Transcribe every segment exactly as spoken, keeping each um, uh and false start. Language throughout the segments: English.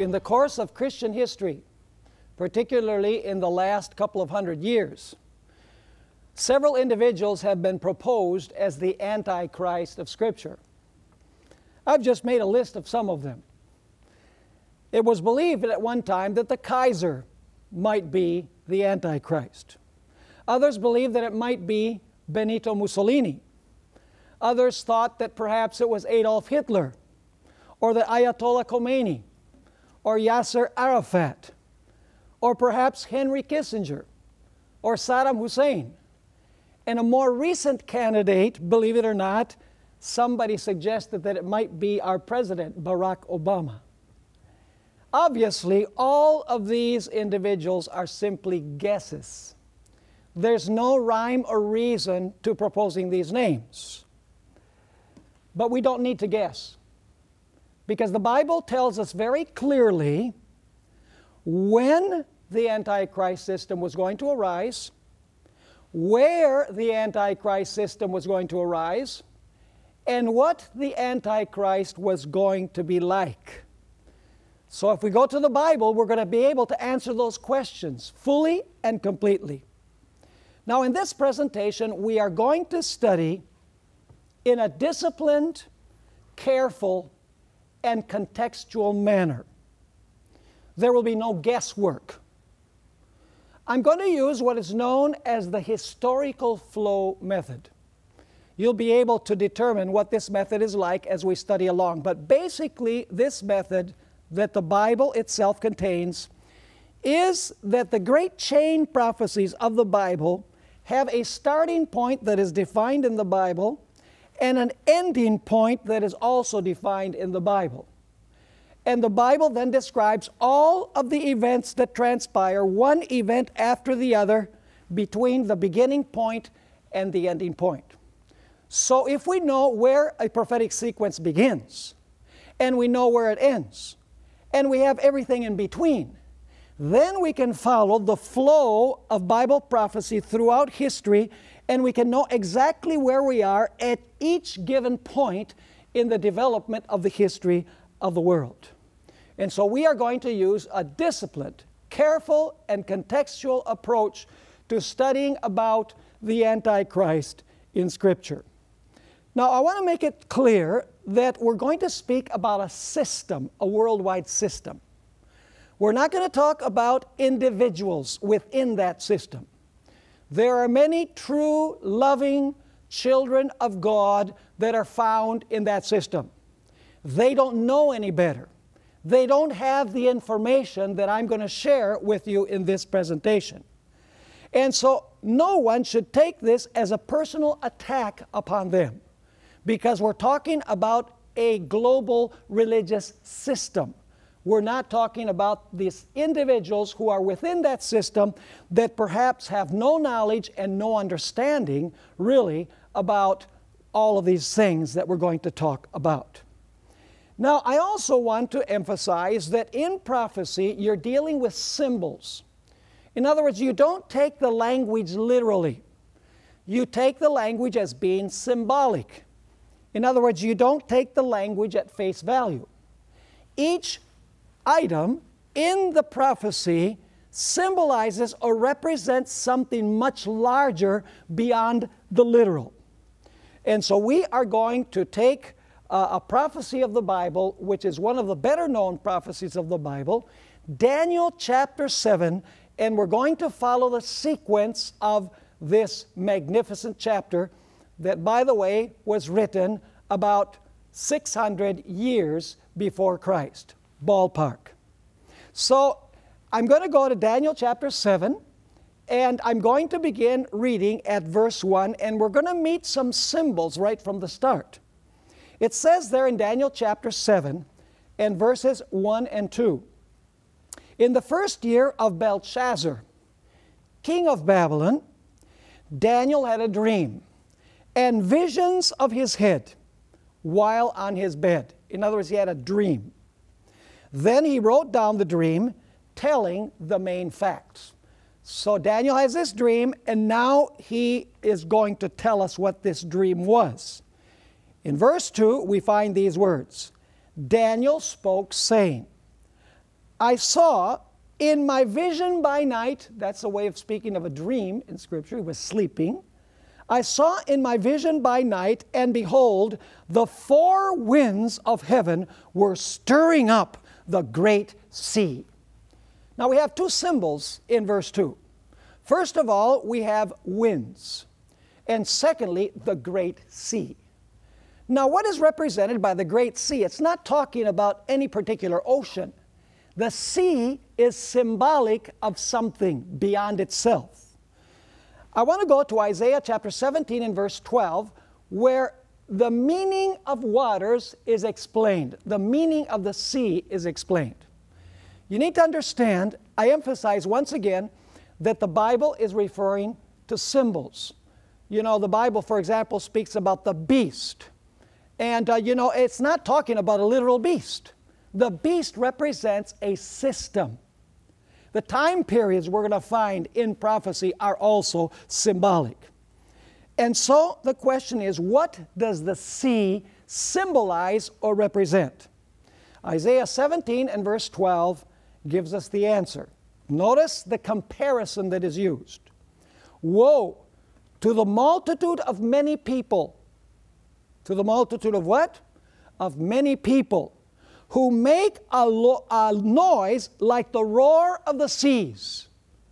In the course of Christian history, particularly in the last couple of hundred years, several individuals have been proposed as the Antichrist of Scripture. I've just made a list of some of them. It was believed at one time that the Kaiser might be the Antichrist. Others believed that it might be Benito Mussolini. Others thought that perhaps it was Adolf Hitler, or the Ayatollah Khomeini, or Yasser Arafat, or perhaps Henry Kissinger, or Saddam Hussein. And a more recent candidate, believe it or not, somebody suggested that it might be our president, Barack Obama. Obviously, all of these individuals are simply guesses. There's no rhyme or reason to proposing these names. But we don't need to guess, because the Bible tells us very clearly when the Antichrist system was going to arise, where the Antichrist system was going to arise, and what the Antichrist was going to be like. So if we go to the Bible, we're going to be able to answer those questions fully and completely. Now, in this presentation, we are going to study in a disciplined, careful, and contextual manner. There will be no guesswork. I'm going to use what is known as the historical flow method. You'll be able to determine what this method is like as we study along. But basically, this method that the Bible itself contains is that the great chain prophecies of the Bible have a starting point that is defined in the Bible and an ending point that is also defined in the Bible. And the Bible then describes all of the events that transpire, one event after the other, between the beginning point and the ending point. So if we know where a prophetic sequence begins, and we know where it ends, and we have everything in between, then we can follow the flow of Bible prophecy throughout history, and we can know exactly where we are at each given point in the development of the history of the world. And so we are going to use a disciplined, careful, and contextual approach to studying about the Antichrist in Scripture. Now, I want to make it clear that we're going to speak about a system, a worldwide system. We're not going to talk about individuals within that system. There are many true, loving children of God that are found in that system. They don't know any better. They don't have the information that I'm going to share with you in this presentation. And so no one should take this as a personal attack upon them, because we're talking about a global religious system. We're not talking about these individuals who are within that system that perhaps have no knowledge and no understanding, really, about all of these things that we're going to talk about. Now, I also want to emphasize that in prophecy, you're dealing with symbols. In other words, you don't take the language literally. You take the language as being symbolic. In other words, you don't take the language at face value. Each item in the prophecy symbolizes or represents something much larger beyond the literal. And so we are going to take uh, a prophecy of the Bible, which is one of the better known prophecies of the Bible, Daniel chapter seven, and we're going to follow the sequence of this magnificent chapter that, by the way, was written about six hundred years before Christ, ballpark. So I'm going to go to Daniel chapter seven, and I'm going to begin reading at verse one, and we're going to meet some symbols right from the start. It says there in Daniel chapter seven, and verses one and two, "In the first year of Belshazzar, king of Babylon, Daniel had a dream and visions of his head while on his bed." In other words, he had a dream. "Then he wrote down the dream, telling the main facts." So Daniel has this dream, and now he is going to tell us what this dream was. In verse two, we find these words, "Daniel spoke, saying, I saw in my vision by night, that's a way of speaking of a dream in Scripture, he was sleeping. I saw in my vision by night, and behold, the four winds of heaven were stirring up the great sea. Now we have two symbols in verse two. First of all, we have winds. And secondly, the great sea. Now what is represented by the great sea? It's not talking about any particular ocean. The sea is symbolic of something beyond itself. I want to go to Isaiah chapter seventeen and verse twelve, where the meaning of waters is explained. The meaning of the sea is explained. You need to understand, I emphasize once again, that the Bible is referring to symbols. You know, the Bible, for example, speaks about the beast. And, uh, you know, it's not talking about a literal beast. The beast represents a system. The time periods we're going to find in prophecy are also symbolic. And so the question is, what does the sea symbolize or represent? Isaiah seventeen and verse twelve gives us the answer. Notice the comparison that is used. Woe to the multitude of many people. To the multitude of what? Of many people, who make a, a noise like the roar of the seas.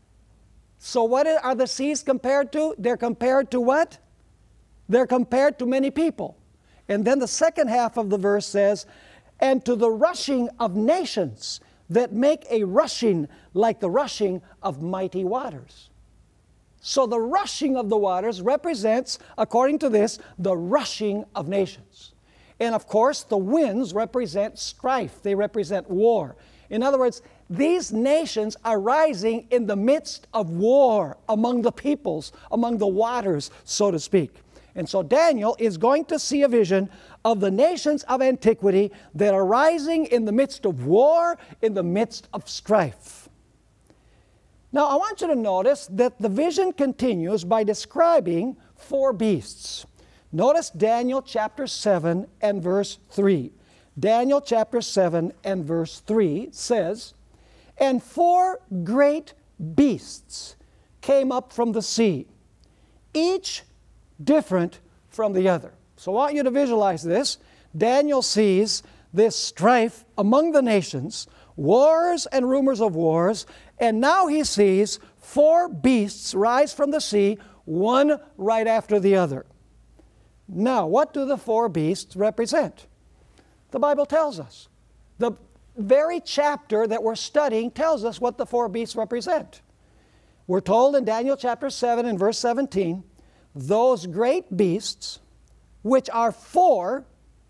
So what are the seas compared to? They're compared to what? They're compared to many people. And then the second half of the verse says, and to the rushing of nations that make a rushing like the rushing of mighty waters. So the rushing of the waters represents, according to this, the rushing of nations. And of course, the winds represent strife. They represent war. In other words, these nations are rising in the midst of war among the peoples, among the waters, so to speak. And so Daniel is going to see a vision of the nations of antiquity that are rising in the midst of war, in the midst of strife. Now, I want you to notice that the vision continues by describing four beasts. Notice Daniel chapter seven and verse three. Daniel chapter seven and verse three says, and four great beasts came up from the sea, each different from the other. So I want you to visualize this. Daniel sees this strife among the nations, wars and rumors of wars, and now he sees four beasts rise from the sea, one right after the other. Now, what do the four beasts represent? The Bible tells us. The very chapter that we're studying tells us what the four beasts represent. We're told in Daniel chapter seven and verse seventeen, those great beasts, which are four,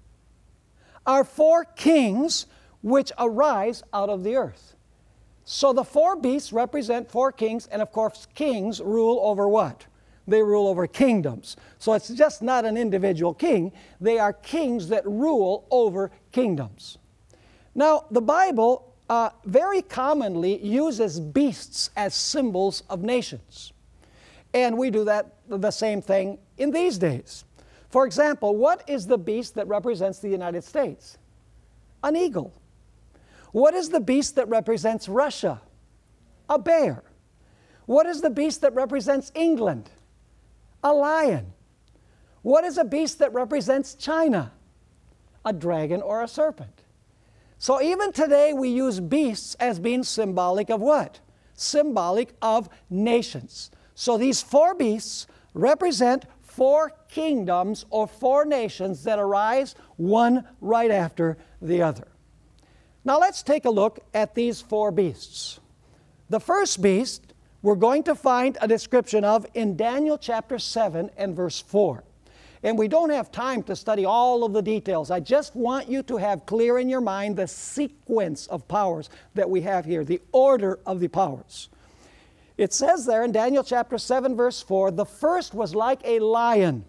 are four kings which arise out of the earth. So the four beasts represent four kings, and of course kings rule over what? They rule over kingdoms. So it's just not an individual king. They are kings that rule over kingdoms. Now, the Bible uh, very commonly uses beasts as symbols of nations. And we do that, the same thing in these days. For example, what is the beast that represents the United States? An eagle. What is the beast that represents Russia? A bear. What is the beast that represents England? A lion. What is a beast that represents China? A dragon or a serpent. So even today we use beasts as being symbolic of what? Symbolic of nations. So these four beasts represent four kingdoms or four nations that arise one right after the other. Now let's take a look at these four beasts. The first beast we're going to find a description of in Daniel chapter seven and verse four. And we don't have time to study all of the details. I just want you to have clear in your mind the sequence of powers that we have here, the order of the powers. It says there in Daniel chapter seven verse four, the first was like a lion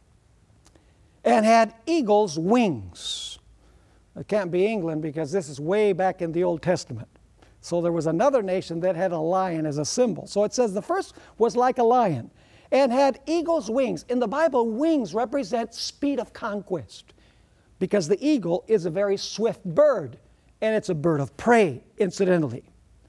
and had eagle's wings. It can't be England because this is way back in the Old Testament. So there was another nation that had a lion as a symbol. So it says the first was like a lion and had eagle's wings. In the Bible, wings represent speed of conquest because the eagle is a very swift bird and it's a bird of prey, incidentally.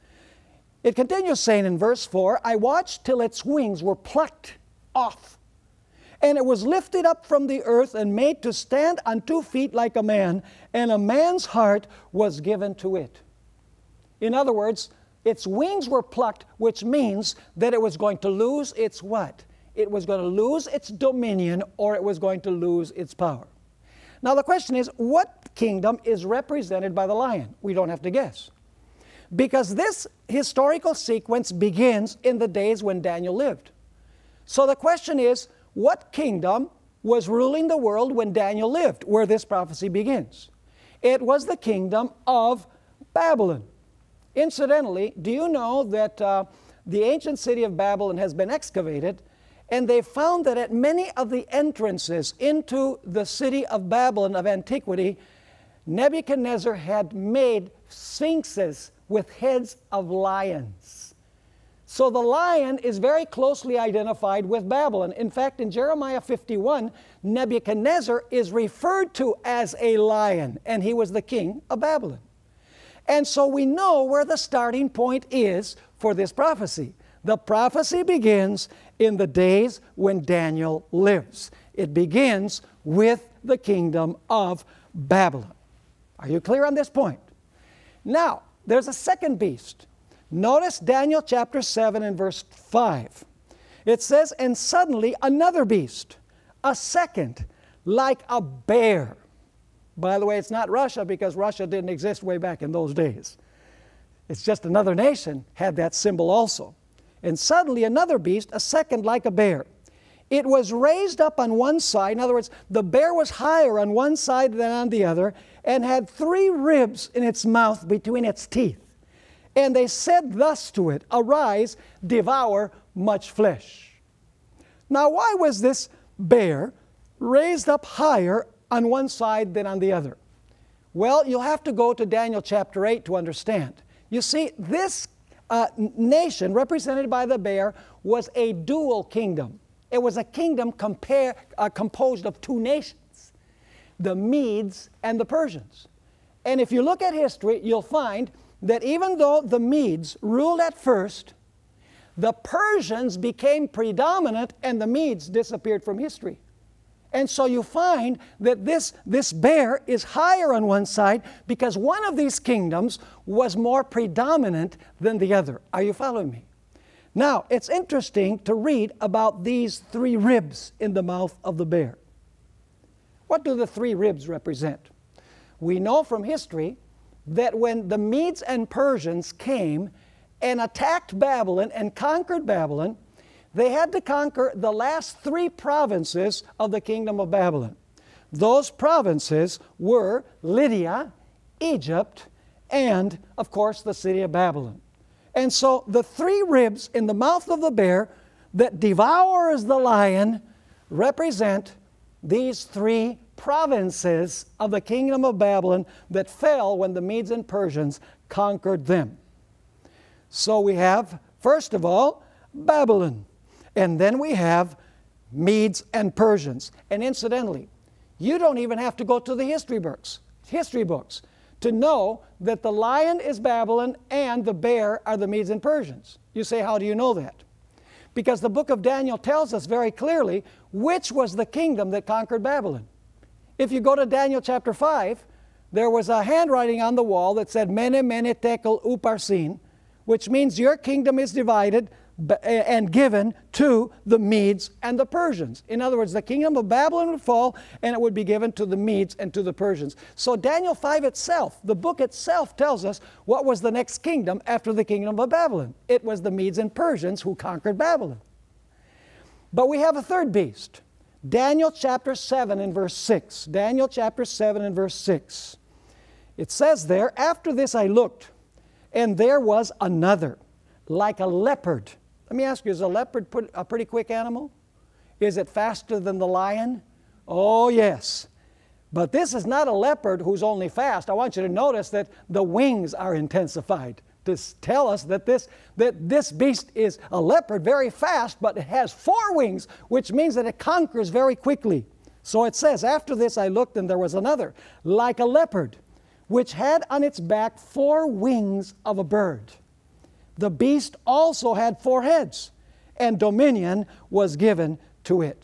It continues saying in verse four, I watched till its wings were plucked off, and it was lifted up from the earth and made to stand on two feet like a man, and a man's heart was given to it. In other words, its wings were plucked, which means that it was going to lose its what? It was going to lose its dominion, or it was going to lose its power. Now the question is, what kingdom is represented by the lion? We don't have to guess. Because this historical sequence begins in the days when Daniel lived. So the question is, what kingdom was ruling the world when Daniel lived, where this prophecy begins? It was the kingdom of Babylon. Incidentally, do you know that uh, the ancient city of Babylon has been excavated, and they found that at many of the entrances into the city of Babylon of antiquity, Nebuchadnezzar had made sphinxes with heads of lions. So the lion is very closely identified with Babylon. In fact, in Jeremiah fifty-one, Nebuchadnezzar is referred to as a lion, and he was the king of Babylon. And so we know where the starting point is for this prophecy. The prophecy begins in the days when Daniel lives. It begins with the kingdom of Babylon. Are you clear on this point? Now, there's a second beast. Notice Daniel chapter seven and verse five. It says, and suddenly another beast, a second, like a bear. By the way, it's not Russia, because Russia didn't exist way back in those days. It's just another nation had that symbol also. And suddenly another beast, a second like a bear. It was raised up on one side. In other words, the bear was higher on one side than on the other, and had three ribs in its mouth between its teeth. And they said thus to it, arise, devour much flesh. Now, why was this bear raised up higher on one side than on the other? Well, you'll have to go to Daniel chapter eight to understand. You see, this uh, nation represented by the bear was a dual kingdom. It was a kingdom compare, uh, composed of two nations, the Medes and the Persians. And if you look at history, you'll find that even though the Medes ruled at first, the Persians became predominant and the Medes disappeared from history. And so you find that this, this bear is higher on one side because one of these kingdoms was more predominant than the other. Are you following me? Now, it's interesting to read about these three ribs in the mouth of the bear. What do the three ribs represent? We know from history that when the Medes and Persians came and attacked Babylon and conquered Babylon, they had to conquer the last three provinces of the kingdom of Babylon. Those provinces were Lydia, Egypt, and, of course, the city of Babylon. And so the three ribs in the mouth of the bear that devours the lion represent these three provinces of the kingdom of Babylon that fell when the Medes and Persians conquered them. So we have, first of all, Babylon. And then we have Medes and Persians. And incidentally, you don't even have to go to the history books, history books to know that the lion is Babylon and the bear are the Medes and Persians. You say, how do you know that? Because the book of Daniel tells us very clearly which was the kingdom that conquered Babylon. If you go to Daniel chapter five, there was a handwriting on the wall that said, Mene, Mene, Tekel, Uparsin, which means your kingdom is divided and given to the Medes and the Persians. In other words, the kingdom of Babylon would fall and it would be given to the Medes and to the Persians. So Daniel five itself, the book itself, tells us what was the next kingdom after the kingdom of Babylon. It was the Medes and Persians who conquered Babylon. But we have a third beast. Daniel chapter seven and verse six. Daniel chapter seven and verse six. It says there, after this I looked, and there was another, like a leopard. Let me ask you, is a leopard a pretty quick animal? Is it faster than the lion? Oh, yes. But this is not a leopard who's only fast. I want you to notice that the wings are intensified to tell us that this, that this beast is a leopard, very fast, but it has four wings, which means that it conquers very quickly. So it says, after this I looked, and there was another, like a leopard, which had on its back four wings of a bird. The beast also had four heads, and dominion was given to it.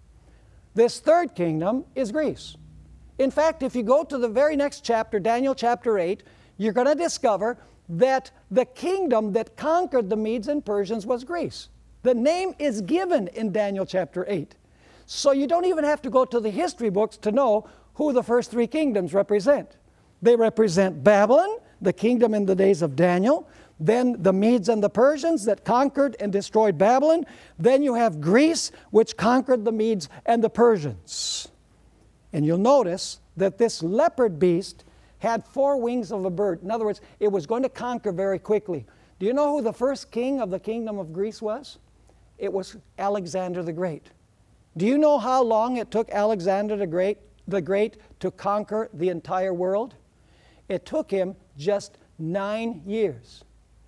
This third kingdom is Greece. In fact, if you go to the very next chapter, Daniel chapter eight, you're going to discover that the kingdom that conquered the Medes and Persians was Greece. The name is given in Daniel chapter eight. So you don't even have to go to the history books to know who the first three kingdoms represent. They represent Babylon, the kingdom in the days of Daniel, then the Medes and the Persians that conquered and destroyed Babylon. Then you have Greece, which conquered the Medes and the Persians. And you'll notice that this leopard beast had four wings of a bird. In other words, it was going to conquer very quickly. Do you know who the first king of the kingdom of Greece was? It was Alexander the Great. Do you know how long it took Alexander the Great, the Great to conquer the entire world? It took him just nine years.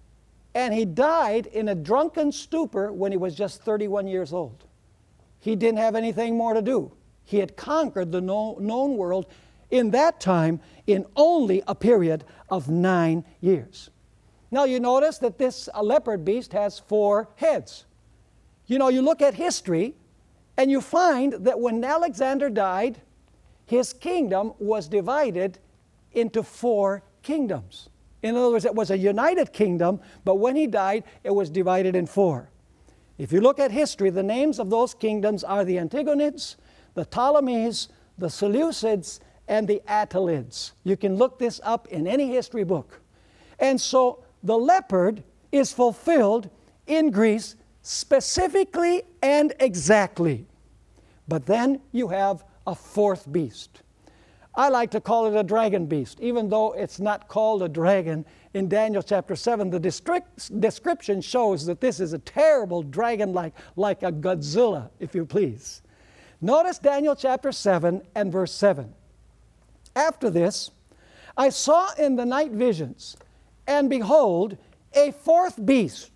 And he died in a drunken stupor when he was just thirty-one years old. He didn't have anything more to do. He had conquered the known world in that time in only a period of nine years. Now you notice that this leopard beast has four heads. You know, you look at history and you find that when Alexander died, his kingdom was divided into four kingdoms. In other words, it was a united kingdom, but when he died, it was divided in four. If you look at history, the names of those kingdoms are the Antigonids, the Ptolemies, the Seleucids, and the Attalids. You can look this up in any history book. And so the leopard is fulfilled in Greece specifically and exactly. But then you have a fourth beast. I like to call it a dragon beast, even though it's not called a dragon. In Daniel chapter seven, the description shows that this is a terrible dragon like, like a Godzilla, if you please. Notice Daniel chapter seven and verse seven. After this, I saw in the night visions, and behold, a fourth beast.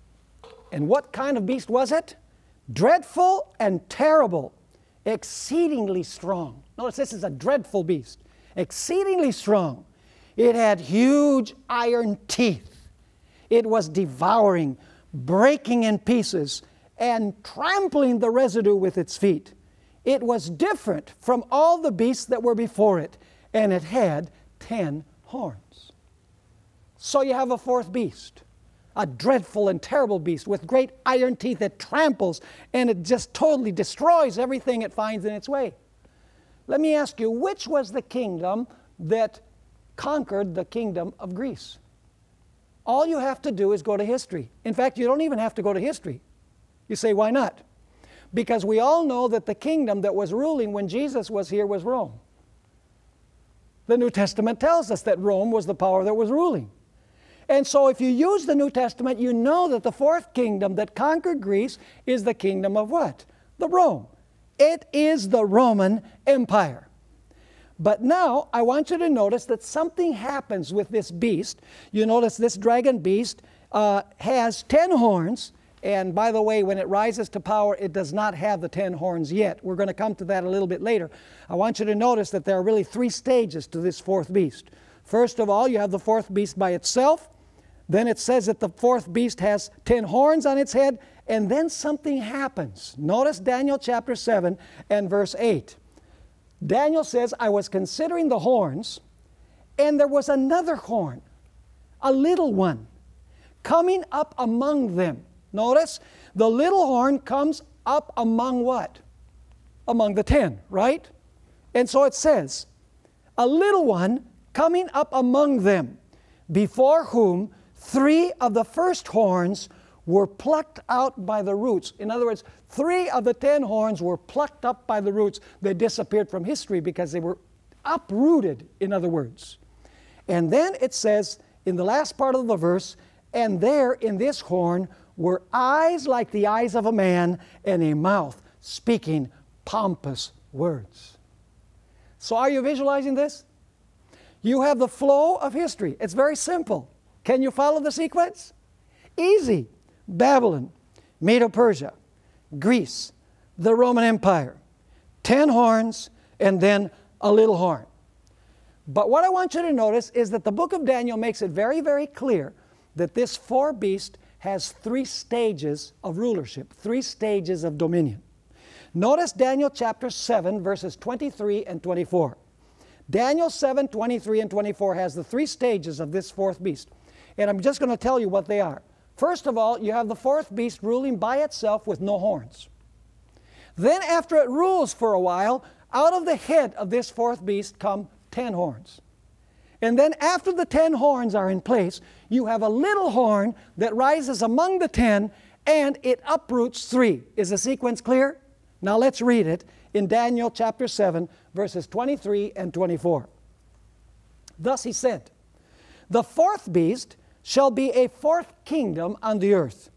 And what kind of beast was it? Dreadful and terrible, exceedingly strong. Notice this is a dreadful beast, exceedingly strong. It had huge iron teeth. It was devouring, breaking in pieces, and trampling the residue with its feet. It was different from all the beasts that were before it, and it had ten horns. So you have a fourth beast, a dreadful and terrible beast with great iron teeth that tramples, and it just totally destroys everything it finds in its way. Let me ask you, which was the kingdom that conquered the kingdom of Greece? All you have to do is go to history. In fact, you don't even have to go to history. You say, why not? Because we all know that the kingdom that was ruling when Jesus was here was Rome. The New Testament tells us that Rome was the power that was ruling. And so if you use the New Testament, you know that the fourth kingdom that conquered Greece is the kingdom of what? The Rome. It is the Roman Empire. But now I want you to notice that something happens with this beast. You notice this dragon beast uh, has ten horns. And by the way, when it rises to power, it does not have the ten horns yet. We're going to come to that a little bit later. I want you to notice that there are really three stages to this fourth beast. First of all, you have the fourth beast by itself. Then it says that the fourth beast has ten horns on its head. And then something happens. Notice Daniel chapter seven and verse eight. Daniel says, I was considering the horns, and there was another horn, a little one, coming up among them. Notice, the little horn comes up among what? Among the ten, right? And so it says, a little one coming up among them, before whom three of the first horns were plucked out by the roots. In other words, three of the ten horns were plucked up by the roots. They disappeared from history because they were uprooted, in other words. And then it says, in the last part of the verse, and there in this horn were eyes like the eyes of a man, and a mouth speaking pompous words. So are you visualizing this? You have the flow of history. It's very simple. Can you follow the sequence? Easy. Babylon, Medo-Persia, Greece, the Roman Empire, ten horns, and then a little horn. But what I want you to notice is that the book of Daniel makes it very, very clear that this fourth beast has three stages of rulership, three stages of dominion. Notice Daniel chapter seven, verses twenty-three and twenty-four. Daniel seven, twenty-three and twenty-four has the three stages of this fourth beast. And I'm just going to tell you what they are. First of all, you have the fourth beast ruling by itself with no horns. Then after it rules for a while, out of the head of this fourth beast come ten horns. And then after the ten horns are in place, you have a little horn that rises among the ten, and it uproots three. Is the sequence clear? Now let's read it in Daniel chapter seven, verses twenty-three and twenty-four. Thus he said, "The fourth beast shall be a fourth kingdom on the earth."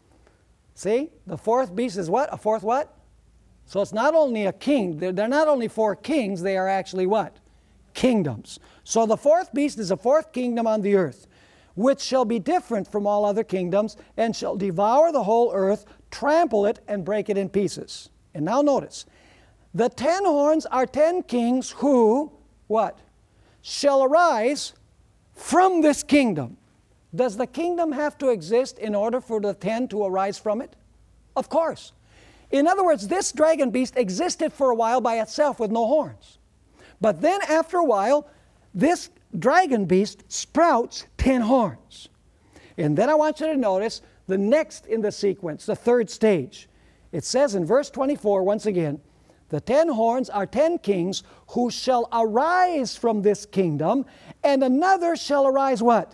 See, the fourth beast is what? A fourth what? So it's not only a king, they're, they're not only four kings, they are actually what? Kingdoms. So the fourth beast is a fourth kingdom on the earth, which shall be different from all other kingdoms, and shall devour the whole earth, trample it, and break it in pieces. And now notice, the ten horns are ten kings who, what? Shall arise from this kingdom. Does the kingdom have to exist in order for the ten to arise from it? Of course. In other words, this dragon beast existed for a while by itself with no horns. But then after a while, this dragon beast sprouts ten horns. And then I want you to notice the next in the sequence, the third stage. It says in verse twenty-four, once again, the ten horns are ten kings who shall arise from this kingdom, and another shall arise what?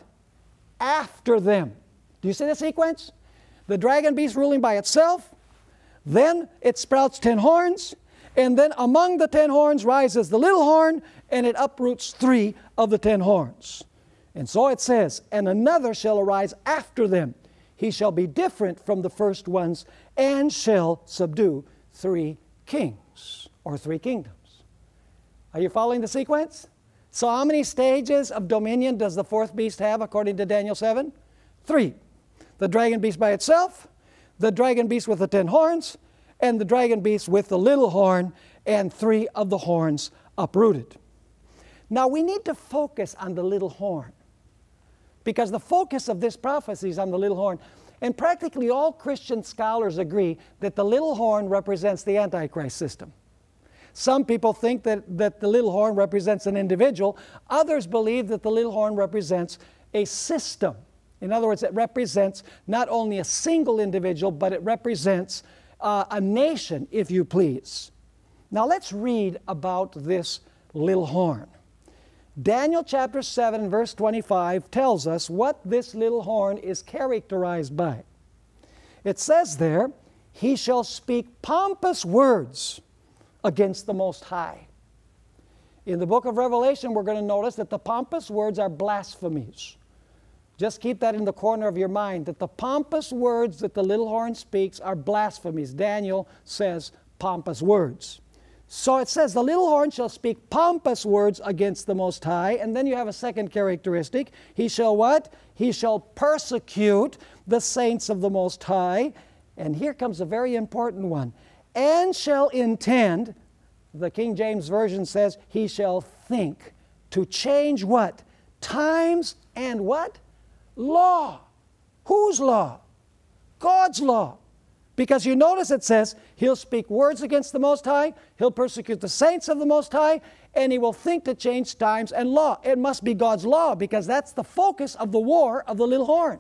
After them. Do you see the sequence? The dragon beast ruling by itself, then it sprouts ten horns, and then among the ten horns rises the little horn, and it uproots three of the ten horns. And so it says, and another shall arise after them. He shall be different from the first ones, and shall subdue three kings, or three kingdoms. Are you following the sequence? So how many stages of dominion does the fourth beast have according to Daniel seven? Three. The dragon beast by itself, the dragon beast with the ten horns, and the dragon beast with the little horn, and three of the horns uprooted. Now we need to focus on the little horn, because the focus of this prophecy is on the little horn. And practically all Christian scholars agree that the little horn represents the Antichrist system. Some people think that, that the little horn represents an individual. Others believe that the little horn represents a system. In other words, it represents not only a single individual, but it represents uh, a nation, if you please. Now let's read about this little horn. Daniel chapter seven, verse twenty-five tells us what this little horn is characterized by. It says there, he shall speak pompous words against the Most High. In the book of Revelation, we're going to notice that the pompous words are blasphemies. Just keep that in the corner of your mind, that the pompous words that the little horn speaks are blasphemies. Daniel says pompous words. So it says, the little horn shall speak pompous words against the Most High. And then you have a second characteristic. He shall what? He shall persecute the saints of the Most High. And here comes a very important one. And shall intend, the King James Version says, he shall think to change what? Times and what? Law. Whose law? God's law. Because you notice it says, he'll speak words against the Most High, he'll persecute the saints of the Most High, and he will think to change times and law. It must be God's law, because that's the focus of the war of the little horn.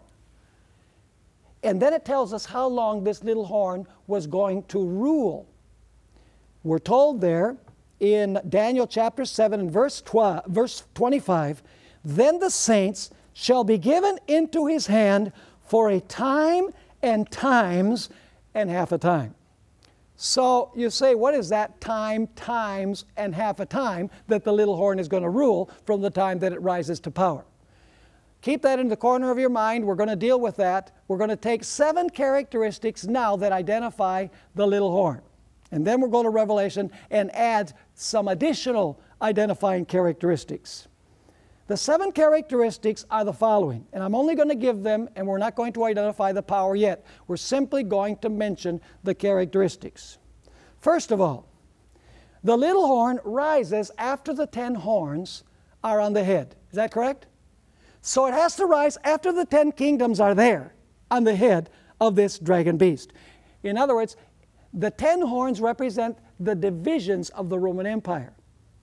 And then it tells us how long this little horn was going to rule. We're told there in Daniel chapter seven and verse twelve, verse twenty-five, then the saints shall be given into his hand for a time and times and half a time. So you say, what is that time, times, and half a time that the little horn is going to rule from the time that it rises to power? Keep that in the corner of your mind. We're going to deal with that. We're going to take seven characteristics now that identify the little horn. And then we'll go to Revelation and add some additional identifying characteristics. The seven characteristics are the following, and I'm only going to give them, and we're not going to identify the power yet. We're simply going to mention the characteristics. First of all, the little horn rises after the ten horns are on the head. Is that correct? So it has to rise after the ten kingdoms are there on the head of this dragon beast. In other words, the ten horns represent the divisions of the Roman Empire.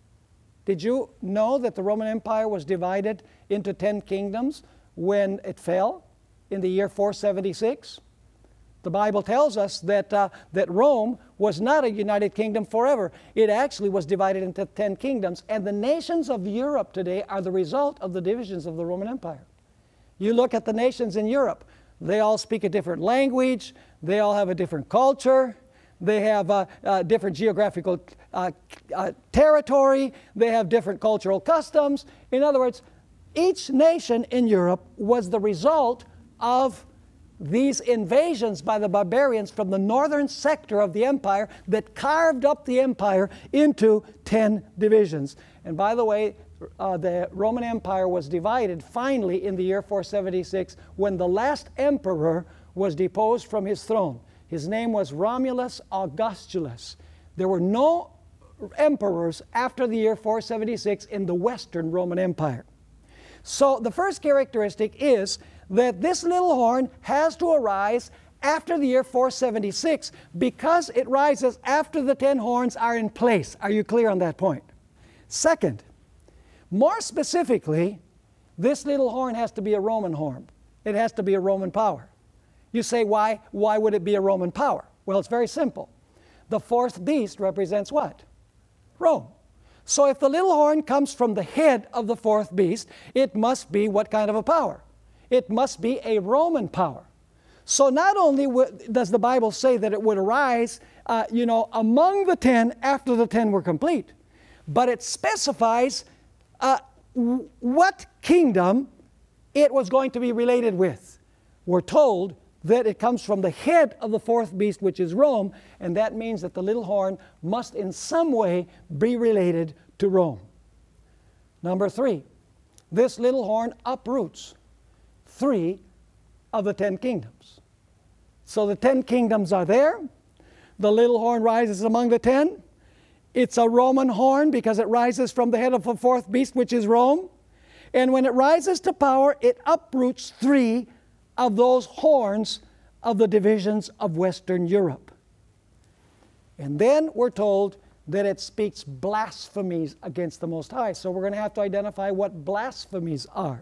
Did you know that the Roman Empire was divided into ten kingdoms when it fell in the year four seventy-six? The Bible tells us that, uh, that Rome was not a united kingdom forever. It actually was divided into ten kingdoms, and the nations of Europe today are the result of the divisions of the Roman Empire. You look at the nations in Europe, they all speak a different language, they all have a different culture, they have a, a different geographical uh, uh, territory, they have different cultural customs. In other words, each nation in Europe was the result of these invasions by the barbarians from the northern sector of the empire that carved up the empire into ten divisions. And by the way, uh, the Roman Empire was divided finally in the year four seventy-six when the last emperor was deposed from his throne. His name was Romulus Augustulus. There were no emperors after the year four seventy-six in the Western Roman Empire. So the first characteristic is that this little horn has to arise after the year four seventy-six because it rises after the ten horns are in place. Are you clear on that point? Second, more specifically, this little horn has to be a Roman horn. It has to be a Roman power. You say, why? Why would it be a Roman power? Well, it's very simple. The fourth beast represents what? Rome. So if the little horn comes from the head of the fourth beast, it must be what kind of a power? It must be a Roman power. So not only does the Bible say that it would arise, uh, you know, among the ten after the ten were complete, but it specifies uh, what kingdom it was going to be related with. We're told that it comes from the head of the fourth beast, which is Rome, and that means that the little horn must in some way be related to Rome. Number three, this little horn uproots three of the ten kingdoms. So the ten kingdoms are there. The little horn rises among the ten. It's a Roman horn because it rises from the head of the fourth beast, which is Rome. And when it rises to power, it uproots three of those horns of the divisions of Western Europe. And then we're told that it speaks blasphemies against the Most High. So we're going to have to identify what blasphemies are.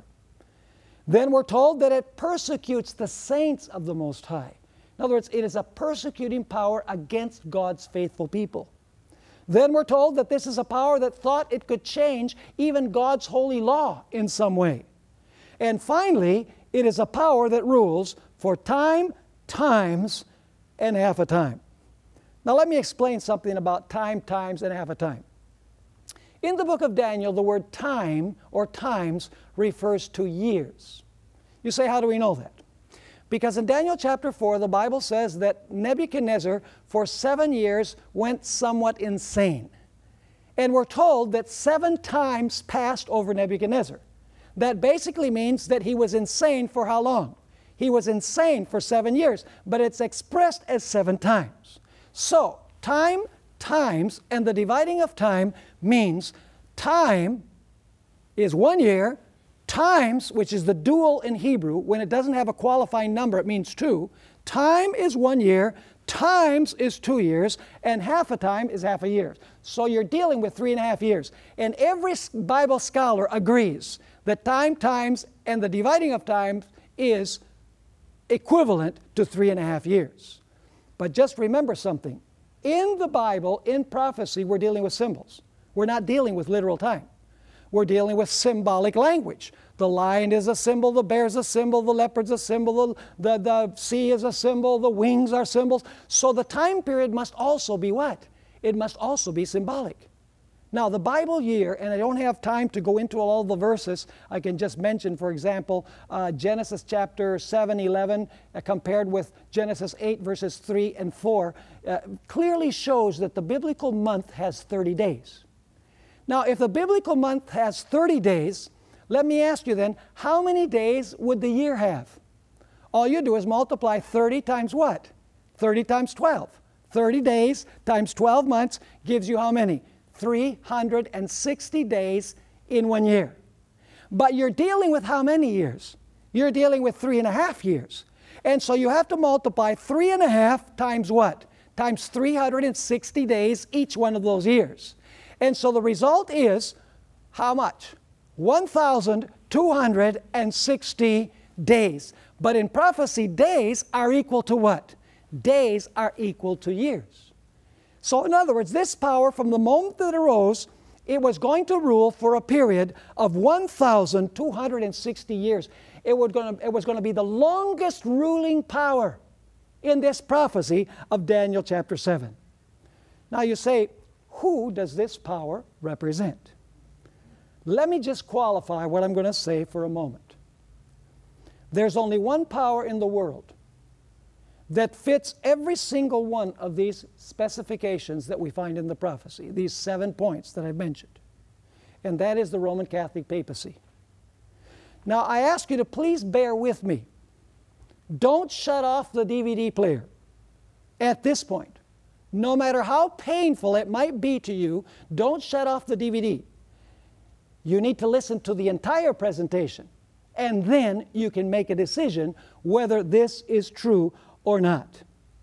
Then we're told that it persecutes the saints of the Most High. In other words, it is a persecuting power against God's faithful people. Then we're told that this is a power that thought it could change even God's holy law in some way. And finally, it is a power that rules for time, times, and half a time. Now let me explain something about time, times, and half a time. In the book of Daniel, the word time or times refers to years. You say, how do we know that? Because in Daniel chapter four, the Bible says that Nebuchadnezzar for seven years went somewhat insane. And we're told that seven times passed over Nebuchadnezzar. That basically means that he was insane for how long? He was insane for seven years, but it's expressed as seven times. So, time, times, and the dividing of time means time is one year, times, which is the dual in Hebrew, when it doesn't have a qualifying number, it means two. Time is one year, times is two years, and half a time is half a year. So you're dealing with three and a half years. And every Bible scholar agrees that time, times, and the dividing of time is equivalent to three and a half years. But just remember something. In the Bible, in prophecy, we're dealing with symbols. We're not dealing with literal time. We're dealing with symbolic language. The lion is a symbol, the bear is a symbol, the leopard's a symbol, the, the sea is a symbol, the wings are symbols. So the time period must also be what? It must also be symbolic. Now, the Bible year, and I don't have time to go into all the verses, I can just mention, for example, uh, Genesis chapter seven, eleven, uh, compared with Genesis eight, verses three and four, uh, clearly shows that the biblical month has thirty days. Now, if the biblical month has thirty days, let me ask you then, how many days would the year have? All you do is multiply thirty times what? thirty times twelve. thirty days times twelve months gives you how many? three hundred sixty days in one year. But you're dealing with how many years? You're dealing with three and a half years. And so you have to multiply three and a half times what? Times three hundred sixty days each one of those years. And so the result is how much? one thousand two hundred sixty days. But in prophecy, days are equal to what? Days are equal to years. So in other words, this power, from the moment that it arose, it was going to rule for a period of one thousand two hundred sixty years. It was going to, it was going to be the longest ruling power in this prophecy of Daniel chapter seven. Now you say, who does this power represent? Let me just qualify what I'm going to say for a moment. There's only one power in the world that fits every single one of these specifications that we find in the prophecy, these seven points that I've mentioned. And that is the Roman Catholic papacy. Now I ask you to please bear with me. Don't shut off the D V D player at this point. No matter how painful it might be to you, don't shut off the D V D. You need to listen to the entire presentation, and then you can make a decision whether this is true or not.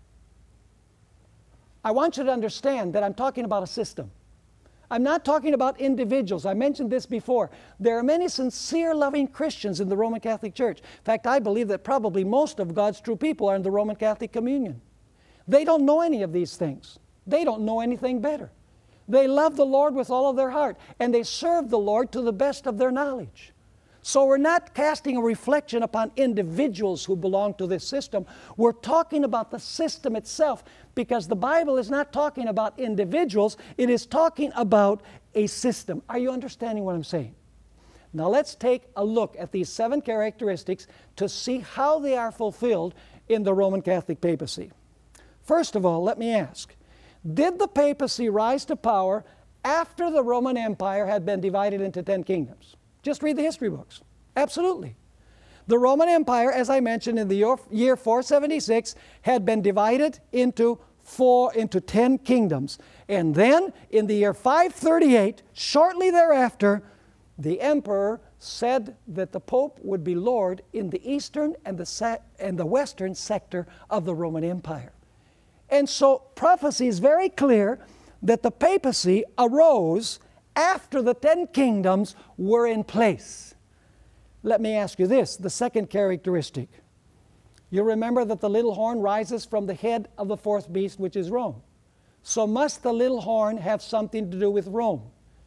I want you to understand that I'm talking about a system. I'm not talking about individuals. I mentioned this before. There are many sincere, loving Christians in the Roman Catholic Church. In fact, I believe that probably most of God's true people are in the Roman Catholic communion. They don't know any of these things. They don't know anything better. They love the Lord with all of their heart, and they serve the Lord to the best of their knowledge. So we're not casting a reflection upon individuals who belong to this system. We're talking about the system itself, because the Bible is not talking about individuals. It is talking about a system. Are you understanding what I'm saying? Now let's take a look at these seven characteristics to see how they are fulfilled in the Roman Catholic papacy. First of all, let me ask, did the papacy rise to power after the Roman Empire had been divided into ten kingdoms? Just read the history books. Absolutely. The Roman Empire, as I mentioned, in the year four seventy-six, had been divided into four, into ten kingdoms. And then, in the year five thirty-eight, shortly thereafter, the emperor said that the Pope would be Lord in the eastern and the, se and the western sector of the Roman Empire. And so prophecy is very clear that the papacy arose after the ten kingdoms were in place. Let me ask you this, the second characteristic. You remember that the little horn rises from the head of the fourth beast, which is Rome. So must the little horn have something to do with Rome?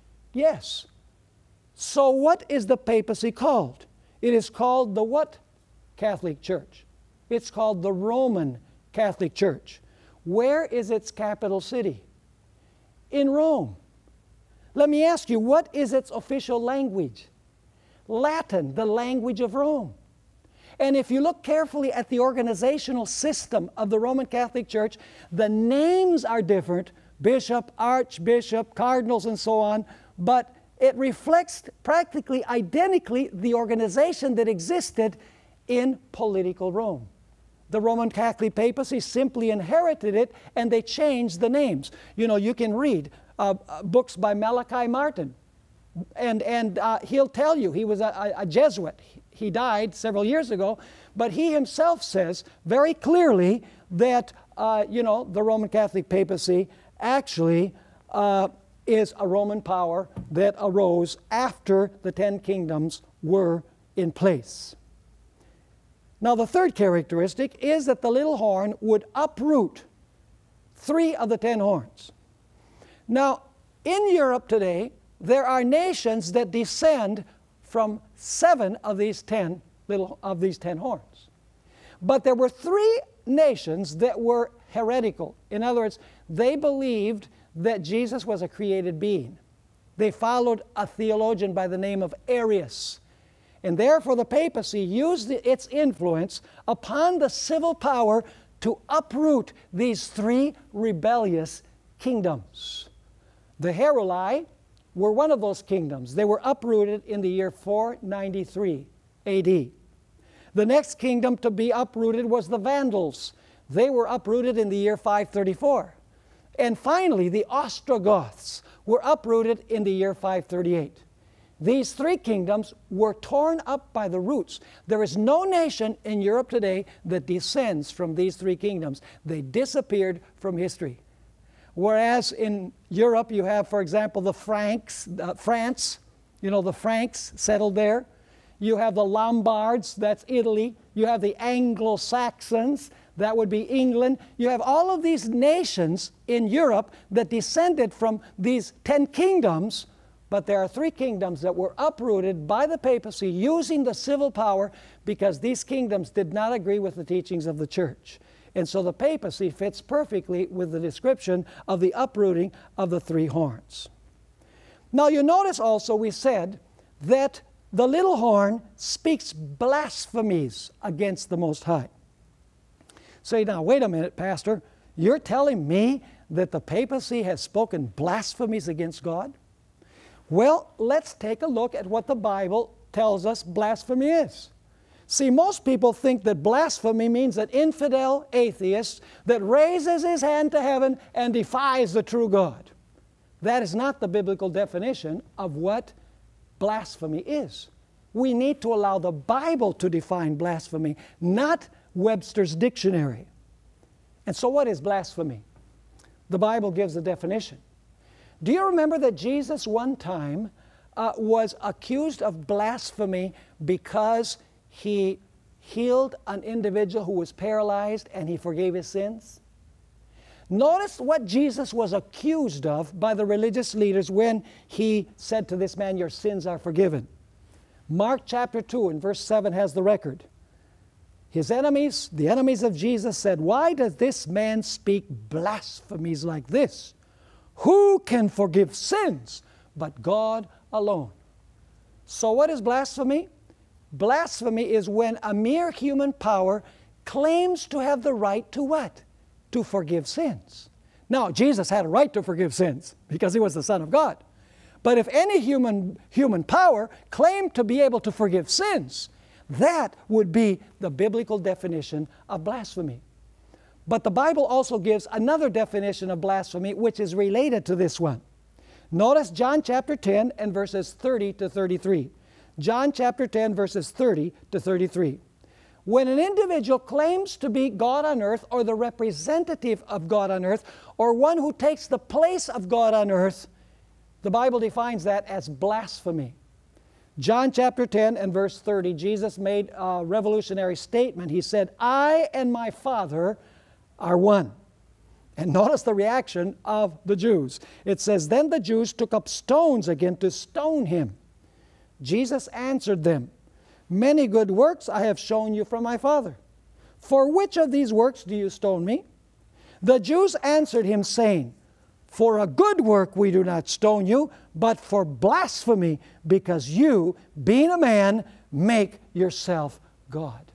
Yes. So what is the papacy called? It is called the what? Catholic Church. It's called the Roman Catholic Church. Where is its capital city? In Rome. Let me ask you, what is its official language? Latin, the language of Rome. And if you look carefully at the organizational system of the Roman Catholic Church, the names are different, bishop, archbishop, cardinals, and so on, but it reflects practically identically the organization that existed in political Rome. The Roman Catholic papacy simply inherited it, and they changed the names. You know, you can read uh, uh, books by Malachi Martin, and, and uh, he'll tell you, he was a, a Jesuit. He died several years ago, but he himself says very clearly that, uh, you know, the Roman Catholic papacy actually uh, is a Roman power that arose after the ten kingdoms were in place. Now, the third characteristic is that the little horn would uproot three of the ten horns. Now, in Europe today, there are nations that descend from seven of these ten little of these ten horns. But there were three nations that were heretical. In other words, they believed that Jesus was a created being. They followed a theologian by the name of Arius. And therefore the papacy used its influence upon the civil power to uproot these three rebellious kingdoms. The Heruli were one of those kingdoms. They were uprooted in the year four ninety-three A D. The next kingdom to be uprooted was the Vandals. They were uprooted in the year five thirty-four. And finally, the Ostrogoths were uprooted in the year five thirty-eight. These three kingdoms were torn up by the roots. There is no nation in Europe today that descends from these three kingdoms. They disappeared from history. Whereas in Europe you have, for example, the Franks, uh, France, you know, the Franks settled there. You have the Lombards, that's Italy. You have the Anglo-Saxons, that would be England. You have all of these nations in Europe that descended from these ten kingdoms. But there are three kingdoms that were uprooted by the papacy using the civil power because these kingdoms did not agree with the teachings of the church. And so the papacy fits perfectly with the description of the uprooting of the three horns. Now you notice also we said that the little horn speaks blasphemies against the Most High. Say now, wait a minute, Pastor. You're telling me that the papacy has spoken blasphemies against God? Well, let's take a look at what the Bible tells us blasphemy is. See, most people think that blasphemy means an infidel atheist that raises his hand to heaven and defies the true God. That is not the biblical definition of what blasphemy is. We need to allow the Bible to define blasphemy, not Webster's dictionary. And so what is blasphemy? The Bible gives a definition. Do you remember that Jesus one time uh, was accused of blasphemy because he healed an individual who was paralyzed and he forgave his sins? Notice what Jesus was accused of by the religious leaders when he said to this man, "Your sins are forgiven." Mark chapter two and verse seven has the record. His enemies, the enemies of Jesus, said, "Why does this man speak blasphemies like this? Who can forgive sins but God alone?" So what is blasphemy? Blasphemy is when a mere human power claims to have the right to what? To forgive sins. Now, Jesus had a right to forgive sins because he was the Son of God. But if any human, human power claimed to be able to forgive sins, that would be the biblical definition of blasphemy. But the Bible also gives another definition of blasphemy which is related to this one. Notice John chapter ten and verses thirty to thirty-three. John chapter ten verses thirty to thirty-three. When an individual claims to be God on earth or the representative of God on earth or one who takes the place of God on earth, the Bible defines that as blasphemy. John chapter ten and verse thirty, Jesus made a revolutionary statement. He said, "I and my Father are one." And notice the reaction of the Jews. It says, "Then the Jews took up stones again to stone him. Jesus answered them, 'Many good works I have shown you from my Father. For which of these works do you stone me?' The Jews answered him, saying, 'For a good work we do not stone you, but for blasphemy, because you, being a man, make yourself God.'"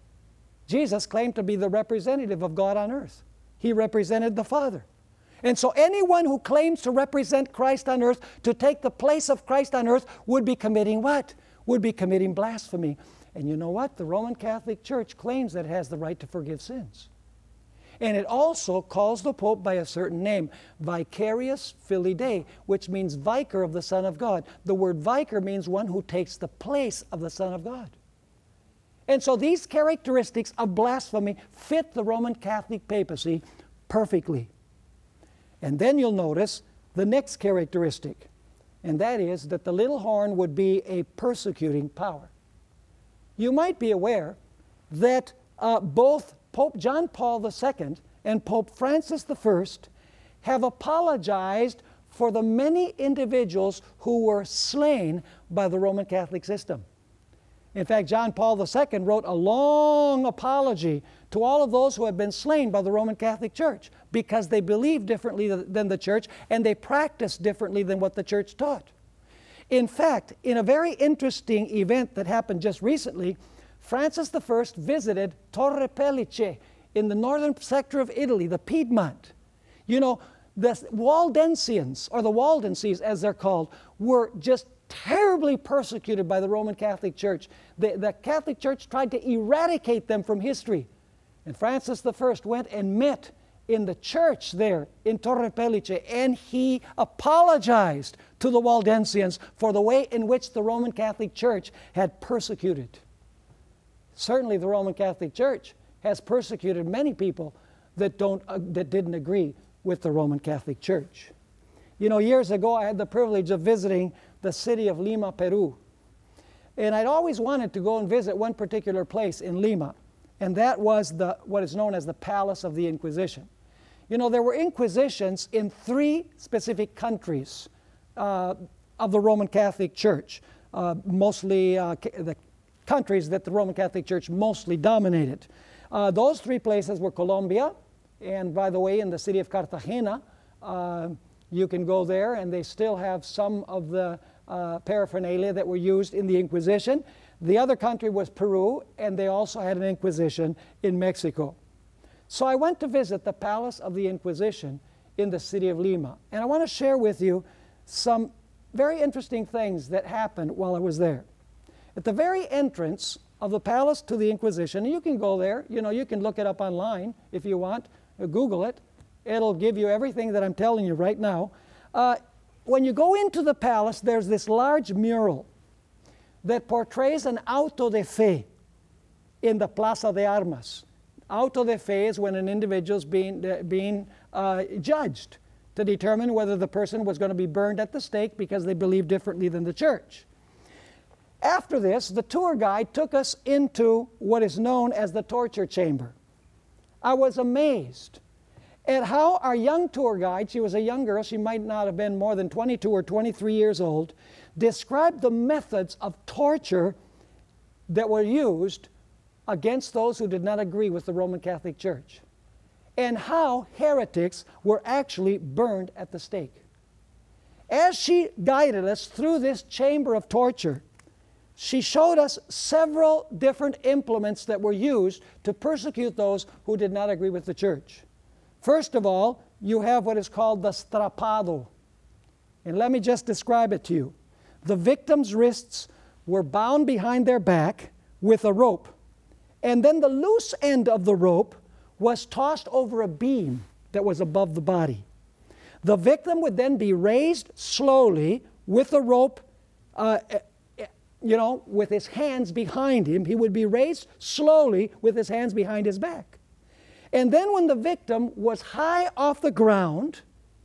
Jesus claimed to be the representative of God on earth. He represented the Father. And so anyone who claims to represent Christ on earth, to take the place of Christ on earth, would be committing what? Would be committing blasphemy. And you know what? The Roman Catholic Church claims that it has the right to forgive sins. And it also calls the Pope by a certain name, Vicarius Filii Dei, which means vicar of the Son of God. The word vicar means one who takes the place of the Son of God. And so these characteristics of blasphemy fit the Roman Catholic papacy perfectly. And then you'll notice the next characteristic, and that is that the little horn would be a persecuting power. You might be aware that uh, both Pope John Paul the Second and Pope Francis the First have apologized for the many individuals who were slain by the Roman Catholic system. In fact, John Paul the Second wrote a long apology to all of those who had been slain by the Roman Catholic Church because they believed differently than the Church and they practiced differently than what the Church taught. In fact, in a very interesting event that happened just recently, Francis the First visited Torre Pellice in the northern sector of Italy, the Piedmont. You know, the Waldensians, or the Waldenses as they're called, were just terribly persecuted by the Roman Catholic Church. The, the Catholic Church tried to eradicate them from history. And Francis the First went and met in the church there in Torre Pellice, and he apologized to the Waldensians for the way in which the Roman Catholic Church had persecuted. Certainly the Roman Catholic Church has persecuted many people that, don't, uh, that didn't agree with the Roman Catholic Church. You know, years ago I had the privilege of visiting the city of Lima, Peru. And I'd always wanted to go and visit one particular place in Lima, and that was the, what is known as the Palace of the Inquisition. You know, there were inquisitions in three specific countries uh, of the Roman Catholic Church, uh, mostly uh, the countries that the Roman Catholic Church mostly dominated. Uh, those three places were Colombia, and by the way, in the city of Cartagena, uh, you can go there, and they still have some of the uh, paraphernalia that were used in the Inquisition. The other country was Peru, and they also had an Inquisition in Mexico. So I went to visit the Palace of the Inquisition in the city of Lima. And I want to share with you some very interesting things that happened while I was there. At the very entrance of the Palace to the Inquisition, and you can go there, you know, you can look it up online if you want, Google it. It'll give you everything that I'm telling you right now. Uh, when you go into the palace, there's this large mural that portrays an auto de fe in the Plaza de Armas. Auto de fe is when an individual is being, uh, being uh, judged to determine whether the person was going to be burned at the stake because they believe differently than the church. After this, the tour guide took us into what is known as the torture chamber. I was amazed at how our young tour guide, she was a young girl, she might not have been more than twenty-two or twenty-three years old, described the methods of torture that were used against those who did not agree with the Roman Catholic Church, and how heretics were actually burned at the stake. As she guided us through this chamber of torture, she showed us several different implements that were used to persecute those who did not agree with the church. First of all, you have what is called the strapado. And let me just describe it to you. The victim's wrists were bound behind their back with a rope, and then the loose end of the rope was tossed over a beam that was above the body. The victim would then be raised slowly with the rope, uh, you know, with his hands behind him. He would be raised slowly with his hands behind his back. And then when the victim was high off the ground,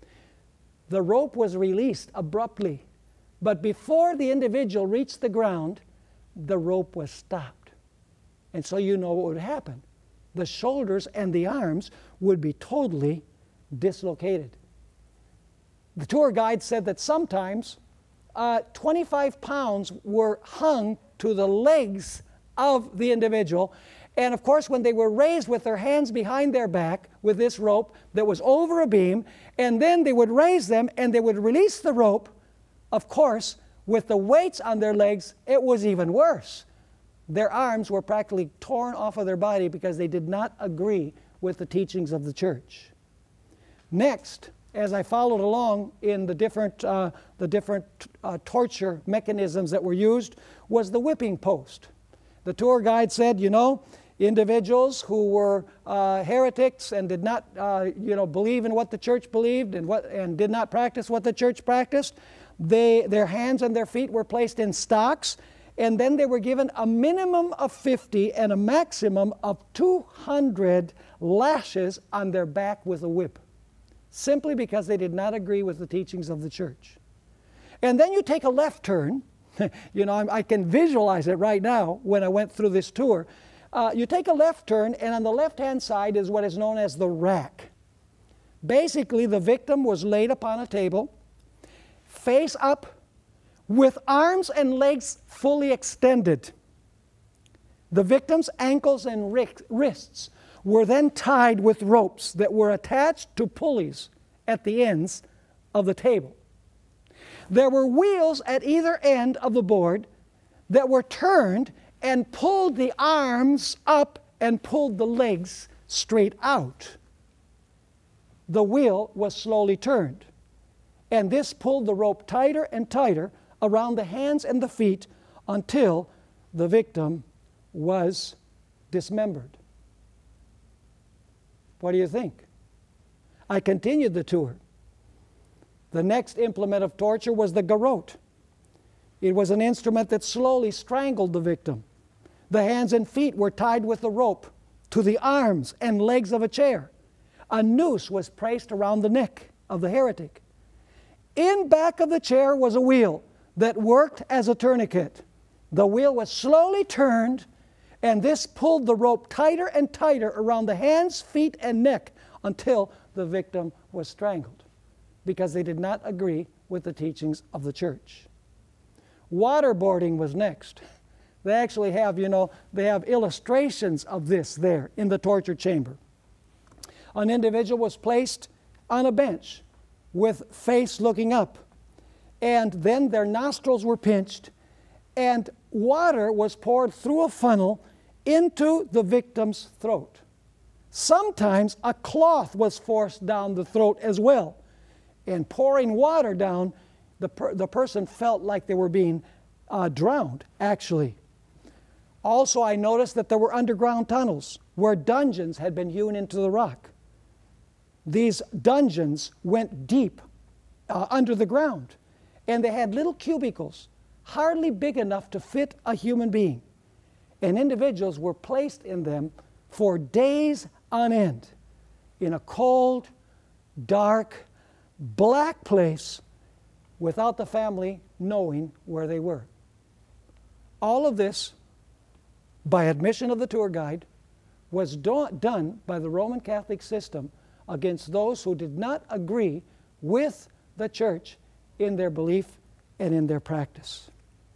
the rope was released abruptly. But before the individual reached the ground, the rope was stopped. And so you know what would happen. The shoulders and the arms would be totally dislocated. The tour guide said that sometimes uh, twenty-five pounds were hung to the legs of the individual. And of course, when they were raised with their hands behind their back with this rope that was over a beam, and then they would raise them and they would release the rope, of course, with the weights on their legs, it was even worse. Their arms were practically torn off of their body because they did not agree with the teachings of the church. Next, as I followed along in the different, uh, the different uh, torture mechanisms that were used, was the whipping post. The tour guide said, you know, individuals who were uh, heretics and did not, uh, you know, believe in what the church believed and what and did not practice what the church practiced, they their hands and their feet were placed in stocks, and then they were given a minimum of fifty and a maximum of two hundred lashes on their back with a whip, simply because they did not agree with the teachings of the church. And then you take a left turn. You know, I'm, I can visualize it right now when I went through this tour. Uh, you take a left turn, and on the left-hand side is what is known as the rack. Basically, the victim was laid upon a table, face up, with arms and legs fully extended. The victim's ankles and wrists were then tied with ropes that were attached to pulleys at the ends of the table. There were wheels at either end of the board that were turned and pulled the arms up and pulled the legs straight out. The wheel was slowly turned, and this pulled the rope tighter and tighter around the hands and the feet until the victim was dismembered. What do you think? I continued the tour. The next implement of torture was the garrote. It was an instrument that slowly strangled the victim. The hands and feet were tied with a rope to the arms and legs of a chair. A noose was placed around the neck of the heretic. In back of the chair was a wheel that worked as a tourniquet. The wheel was slowly turned, and this pulled the rope tighter and tighter around the hands, feet, and neck until the victim was strangled, because they did not agree with the teachings of the church. Waterboarding was next. They actually have, you know, they have illustrations of this there in the torture chamber. An individual was placed on a bench with face looking up, and then their nostrils were pinched, and water was poured through a funnel into the victim's throat. Sometimes a cloth was forced down the throat as well. And pouring water down, the, per the person felt like they were being uh, drowned, actually. Also, I noticed that there were underground tunnels where dungeons had been hewn into the rock. These dungeons went deep uh, under the ground, and they had little cubicles, hardly big enough to fit a human being. And individuals were placed in them for days on end, in a cold, dark, black place without the family knowing where they were. All of this, by admission of the tour guide, was do done by the Roman Catholic system against those who did not agree with the church in their belief and in their practice.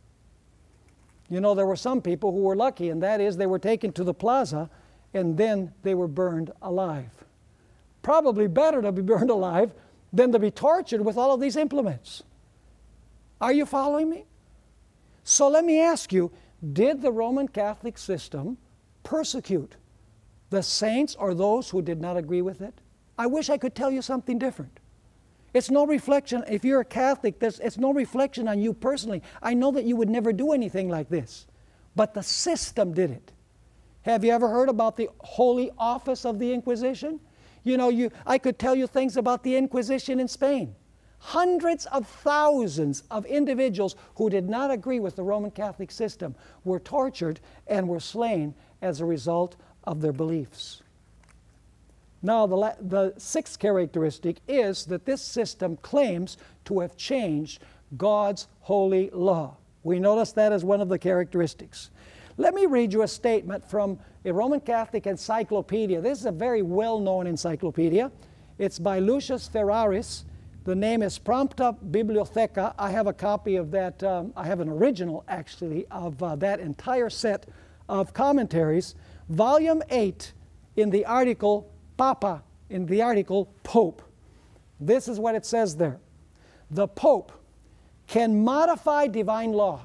You know, there were some people who were lucky, and that is they were taken to the plaza and then they were burned alive. Probably better to be burned alive than to be tortured with all of these implements. Are you following me? So let me ask you, did the Roman Catholic system persecute the saints or those who did not agree with it? I wish I could tell you something different. It's no reflection, if you're a Catholic, it's no reflection on you personally. I know that you would never do anything like this, but the system did it. Have you ever heard about the Holy Office of the Inquisition? You know, you, I could tell you things about the Inquisition in Spain. Hundreds of thousands of individuals who did not agree with the Roman Catholic system were tortured and were slain as a result of their beliefs. Now, the, the sixth characteristic is that this system claims to have changed God's holy law. We notice that as one of the characteristics. Let me read you a statement from a Roman Catholic encyclopedia. This is a very well-known encyclopedia. It's by Lucius Ferraris. The name is Prompta Bibliotheca. I have a copy of that. Um, I have an original, actually, of uh, that entire set of commentaries. Volume eight, in the article Papa, in the article Pope. This is what it says there. The Pope can modify divine law.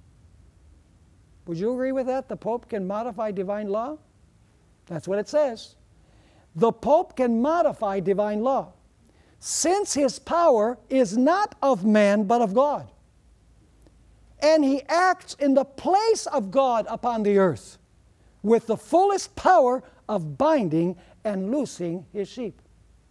Would you agree with that? The Pope can modify divine law? That's what it says. The Pope can modify divine law, since his power is not of man but of God. And he acts in the place of God upon the earth with the fullest power of binding and loosing his sheep.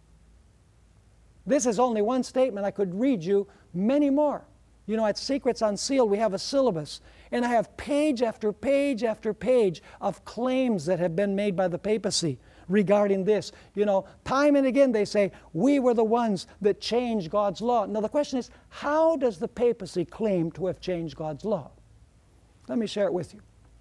This is only one statement. I could read you many more. You know, at Secrets Unsealed, we have a syllabus, and I have page after page after page of claims that have been made by the papacy regarding this. You know, time and again they say, we were the ones that changed God's law. Now the question is, how does the papacy claim to have changed God's law? Let me share it with you.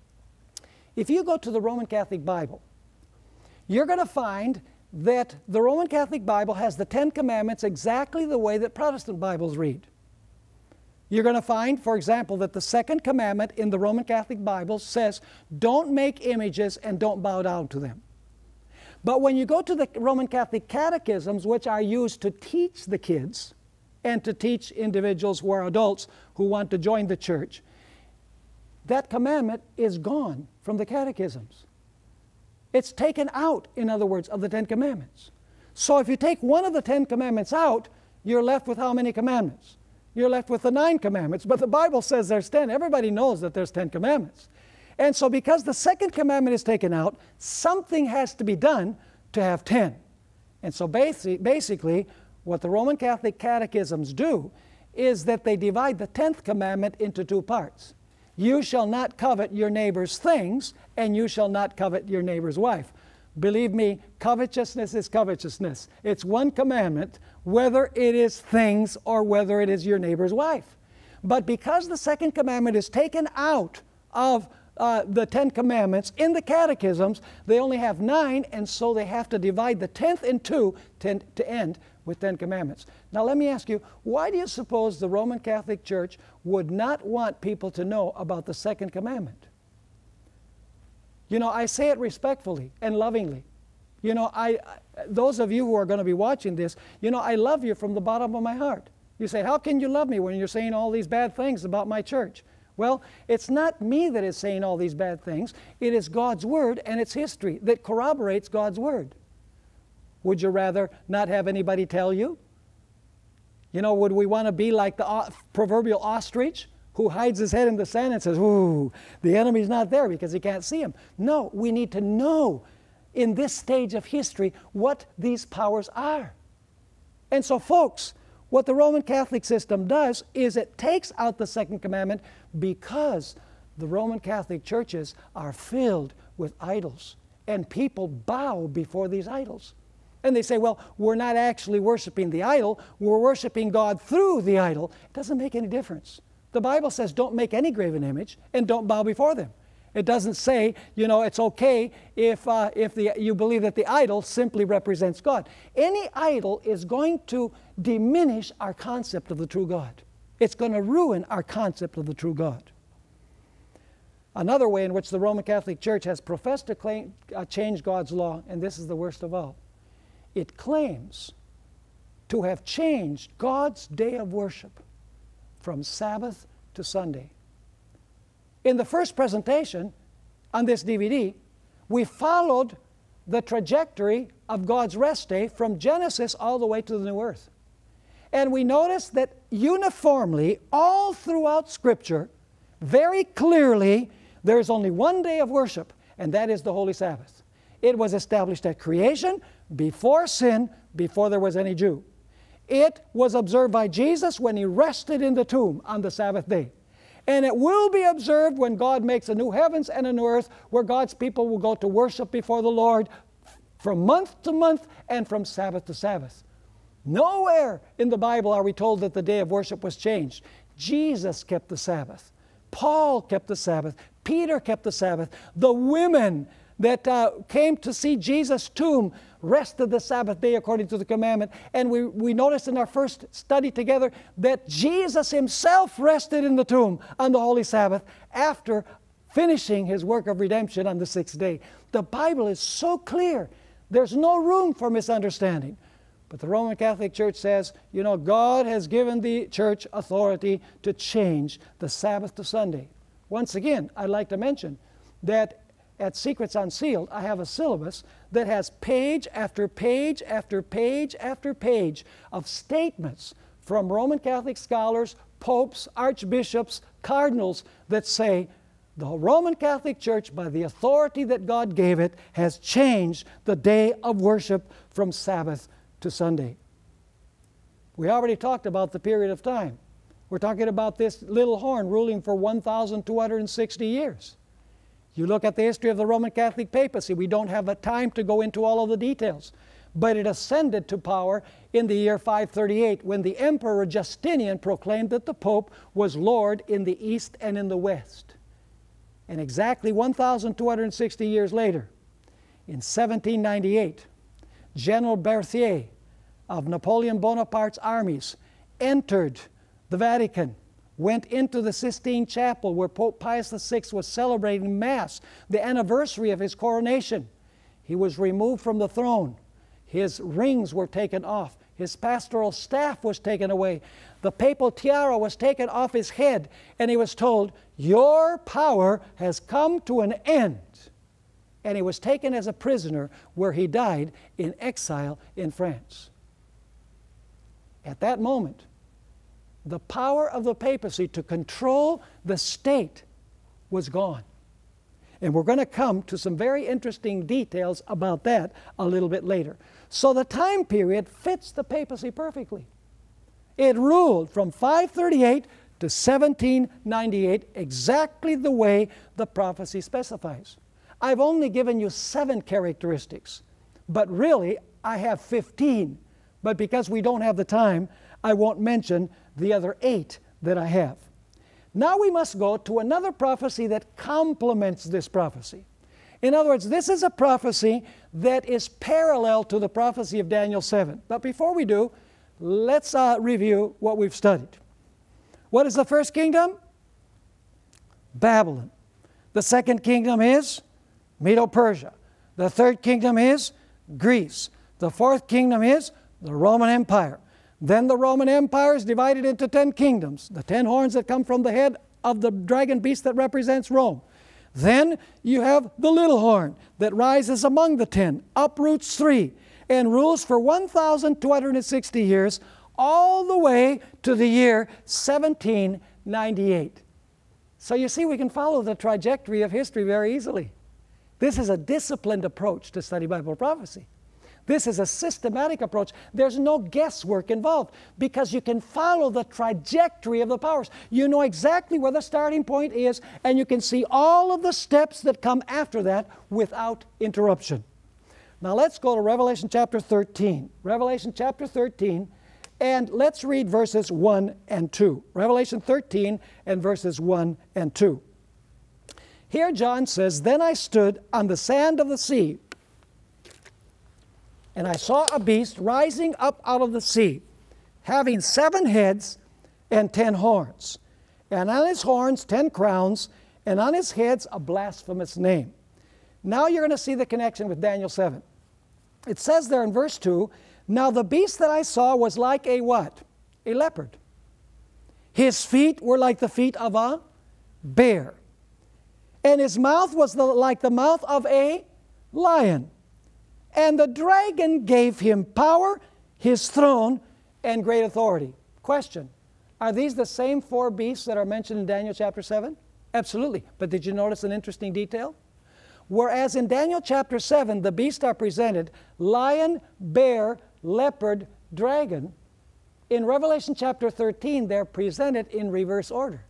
If you go to the Roman Catholic Bible, you're going to find that the Roman Catholic Bible has the Ten Commandments exactly the way that Protestant Bibles read. You're going to find, for example, that the second commandment in the Roman Catholic Bible says, don't make images and don't bow down to them. But when you go to the Roman Catholic catechisms, which are used to teach the kids and to teach individuals who are adults who want to join the church, that commandment is gone from the catechisms. It's taken out, in other words, of the Ten Commandments. So if you take one of the Ten Commandments out, you're left with how many commandments? You're left with the nine commandments. But the Bible says there's ten. Everybody knows that there's ten commandments. And so because the second commandment is taken out, something has to be done to have ten. And so basi- basically, what the Roman Catholic catechisms do is that they divide the tenth commandment into two parts. You shall not covet your neighbor's things, and you shall not covet your neighbor's wife. Believe me, covetousness is covetousness. It's one commandment, whether it is things or whether it is your neighbor's wife. But because the second commandment is taken out of uh, the Ten Commandments in the catechisms, they only have nine, and so they have to divide the tenth in two to, to end with Ten Commandments. Now let me ask you, why do you suppose the Roman Catholic Church would not want people to know about the second commandment? You know, I say it respectfully and lovingly. You know, I, those of you who are going to be watching this, you know, I love you from the bottom of my heart. You say, how can you love me when you're saying all these bad things about my church? Well, it's not me that is saying all these bad things. It is God's Word and its history that corroborates God's Word. Would you rather not have anybody tell you? You know, would we want to be like the uh, proverbial ostrich who hides his head in the sand and says, ooh, the enemy's not there because he can't see him? No, we need to know in this stage of history what these powers are. And so, folks, what the Roman Catholic system does is it takes out the second commandment because the Roman Catholic churches are filled with idols, and people bow before these idols. And they say, well, we're not actually worshiping the idol, we're worshiping God through the idol. It doesn't make any difference. The Bible says don't make any graven image and don't bow before them. It doesn't say, you know, it's okay if, uh, if the, you believe that the idol simply represents God. Any idol is going to diminish our concept of the true God. It's going to ruin our concept of the true God. Another way in which the Roman Catholic Church has professed to claim, uh, change God's law, and this is the worst of all, it claims to have changed God's day of worship from Sabbath to Sunday. In the first presentation on this D V D, we followed the trajectory of God's rest day from Genesis all the way to the new earth. And we noticed that uniformly, all throughout Scripture, very clearly, there's only one day of worship, and that is the Holy Sabbath. It was established at creation, before sin, before there was any Jew. It was observed by Jesus when He rested in the tomb on the Sabbath day. And it will be observed when God makes a new heavens and a new earth, where God's people will go to worship before the Lord from month to month and from Sabbath to Sabbath. Nowhere in the Bible are we told that the day of worship was changed. Jesus kept the Sabbath. Paul kept the Sabbath. Peter kept the Sabbath. The women that uh, came to see Jesus' tomb rested the Sabbath day according to the commandment. And we, we noticed in our first study together that Jesus Himself rested in the tomb on the Holy Sabbath after finishing His work of redemption on the sixth day. The Bible is so clear. There's no room for misunderstanding. But the Roman Catholic Church says, you know, God has given the church authority to change the Sabbath to Sunday. Once again, I'd like to mention that at Secrets Unsealed, I have a syllabus that has page after page after page after page of statements from Roman Catholic scholars, popes, archbishops, cardinals that say the Roman Catholic Church, by the authority that God gave it, has changed the day of worship from Sabbath to Sunday. We already talked about the period of time. We're talking about this little horn ruling for one thousand two hundred sixty years. You look at the history of the Roman Catholic papacy, we don't have a time to go into all of the details. But it ascended to power in the year five thirty-eight when the Emperor Justinian proclaimed that the Pope was Lord in the East and in the West. And exactly one thousand two hundred sixty years later, in seventeen ninety-eight, General Berthier of Napoleon Bonaparte's armies entered the Vatican, went into the Sistine Chapel where Pope Pius the sixth was celebrating Mass, the anniversary of his coronation. He was removed from the throne. His rings were taken off. His pastoral staff was taken away. The papal tiara was taken off his head, and he was told, your power has come to an end. And he was taken as a prisoner, where he died in exile in France. At that moment, the power of the papacy to control the state was gone. And we're going to come to some very interesting details about that a little bit later. So the time period fits the papacy perfectly. It ruled from five thirty-eight to seventeen ninety-eight, exactly the way the prophecy specifies. I've only given you seven characteristics, but really I have fifteen. But because we don't have the time, I won't mention the other eight that I have. Now we must go to another prophecy that complements this prophecy. In other words, this is a prophecy that is parallel to the prophecy of Daniel seven. But before we do, let's uh, review what we've studied. What is the first kingdom? Babylon. The second kingdom is Medo-Persia. The third kingdom is Greece. The fourth kingdom is the Roman Empire. Then the Roman Empire is divided into ten kingdoms, the ten horns that come from the head of the dragon beast that represents Rome. Then you have the little horn that rises among the ten, uproots three, and rules for one thousand two hundred sixty years, all the way to the year seventeen ninety-eight. So you see, we can follow the trajectory of history very easily. This is a disciplined approach to study Bible prophecy. This is a systematic approach. There's no guesswork involved because you can follow the trajectory of the powers. You know exactly where the starting point is, and you can see all of the steps that come after that without interruption. Now let's go to Revelation chapter thirteen. Revelation chapter thirteen, and let's read verses one and two. Revelation thirteen and verses one and two. Here John says, "Then I stood on the sand of the sea, and I saw a beast rising up out of the sea, having seven heads and ten horns, and on his horns ten crowns, and on his heads a blasphemous name." Now you're going to see the connection with Daniel seven. It says there in verse two, "Now the beast that I saw was like a" what? A leopard. "His feet were like the feet of a bear, and his mouth was the, like the mouth of a lion. And the dragon gave him power, his throne, and great authority." Question: are these the same four beasts that are mentioned in Daniel chapter seven? Absolutely. But did you notice an interesting detail? Whereas in Daniel chapter seven, the beasts are presented lion, bear, leopard, dragon, in Revelation chapter thirteen, they're presented in reverse order.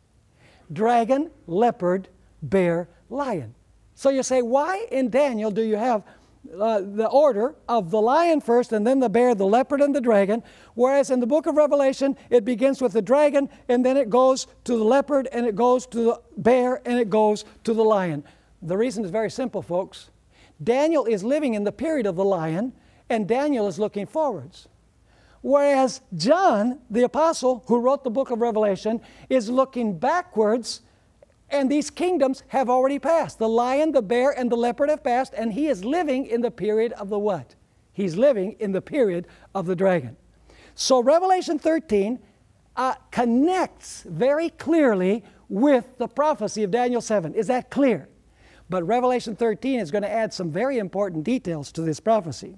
Dragon, leopard, bear, lion. So you say, why in Daniel do you have Uh, the order of the lion first, and then the bear, the leopard, and the dragon, whereas in the book of Revelation it begins with the dragon, and then it goes to the leopard, and it goes to the bear, and it goes to the lion? The reason is very simple, folks. Daniel is living in the period of the lion, and Daniel is looking forwards. Whereas John, the apostle who wrote the book of Revelation, is looking backwards. And these kingdoms have already passed. The lion, the bear, and the leopard have passed, and he is living in the period of the what? He's living in the period of the dragon. So Revelation thirteen uh, connects very clearly with the prophecy of Daniel seven. Is that clear? But Revelation thirteen is going to add some very important details to this prophecy.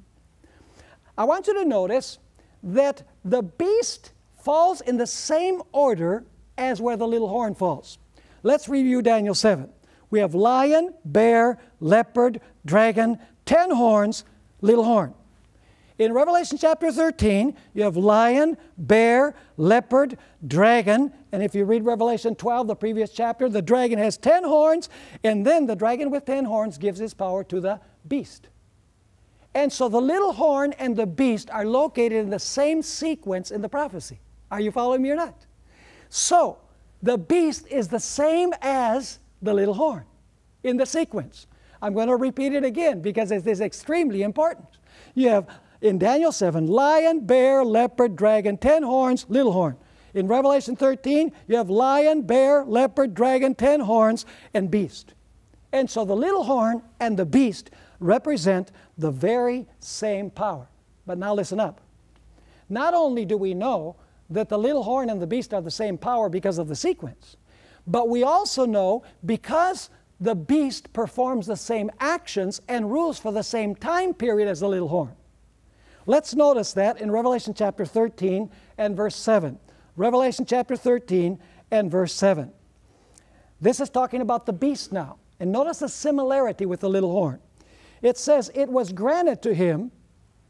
I want you to notice that the beast falls in the same order as where the little horn falls. Let's review Daniel seven. We have lion, bear, leopard, dragon, ten horns, little horn. In Revelation chapter thirteen, you have lion, bear, leopard, dragon, and if you read Revelation twelve, the previous chapter, the dragon has ten horns, and then the dragon with ten horns gives his power to the beast. And so the little horn and the beast are located in the same sequence in the prophecy. Are you following me or not? So, the beast is the same as the little horn in the sequence. I'm going to repeat it again because it is extremely important. You have in Daniel seven, lion, bear, leopard, dragon, ten horns, little horn. In Revelation thirteen, you have lion, bear, leopard, dragon, ten horns, and beast. And so the little horn and the beast represent the very same power. But now listen up. Not only do we know that the little horn and the beast are the same power because of the sequence, but we also know because the beast performs the same actions and rules for the same time period as the little horn. Let's notice that in Revelation chapter thirteen and verse seven. Revelation chapter thirteen and verse seven. This is talking about the beast now. And notice the similarity with the little horn. It says, "It was granted to him,"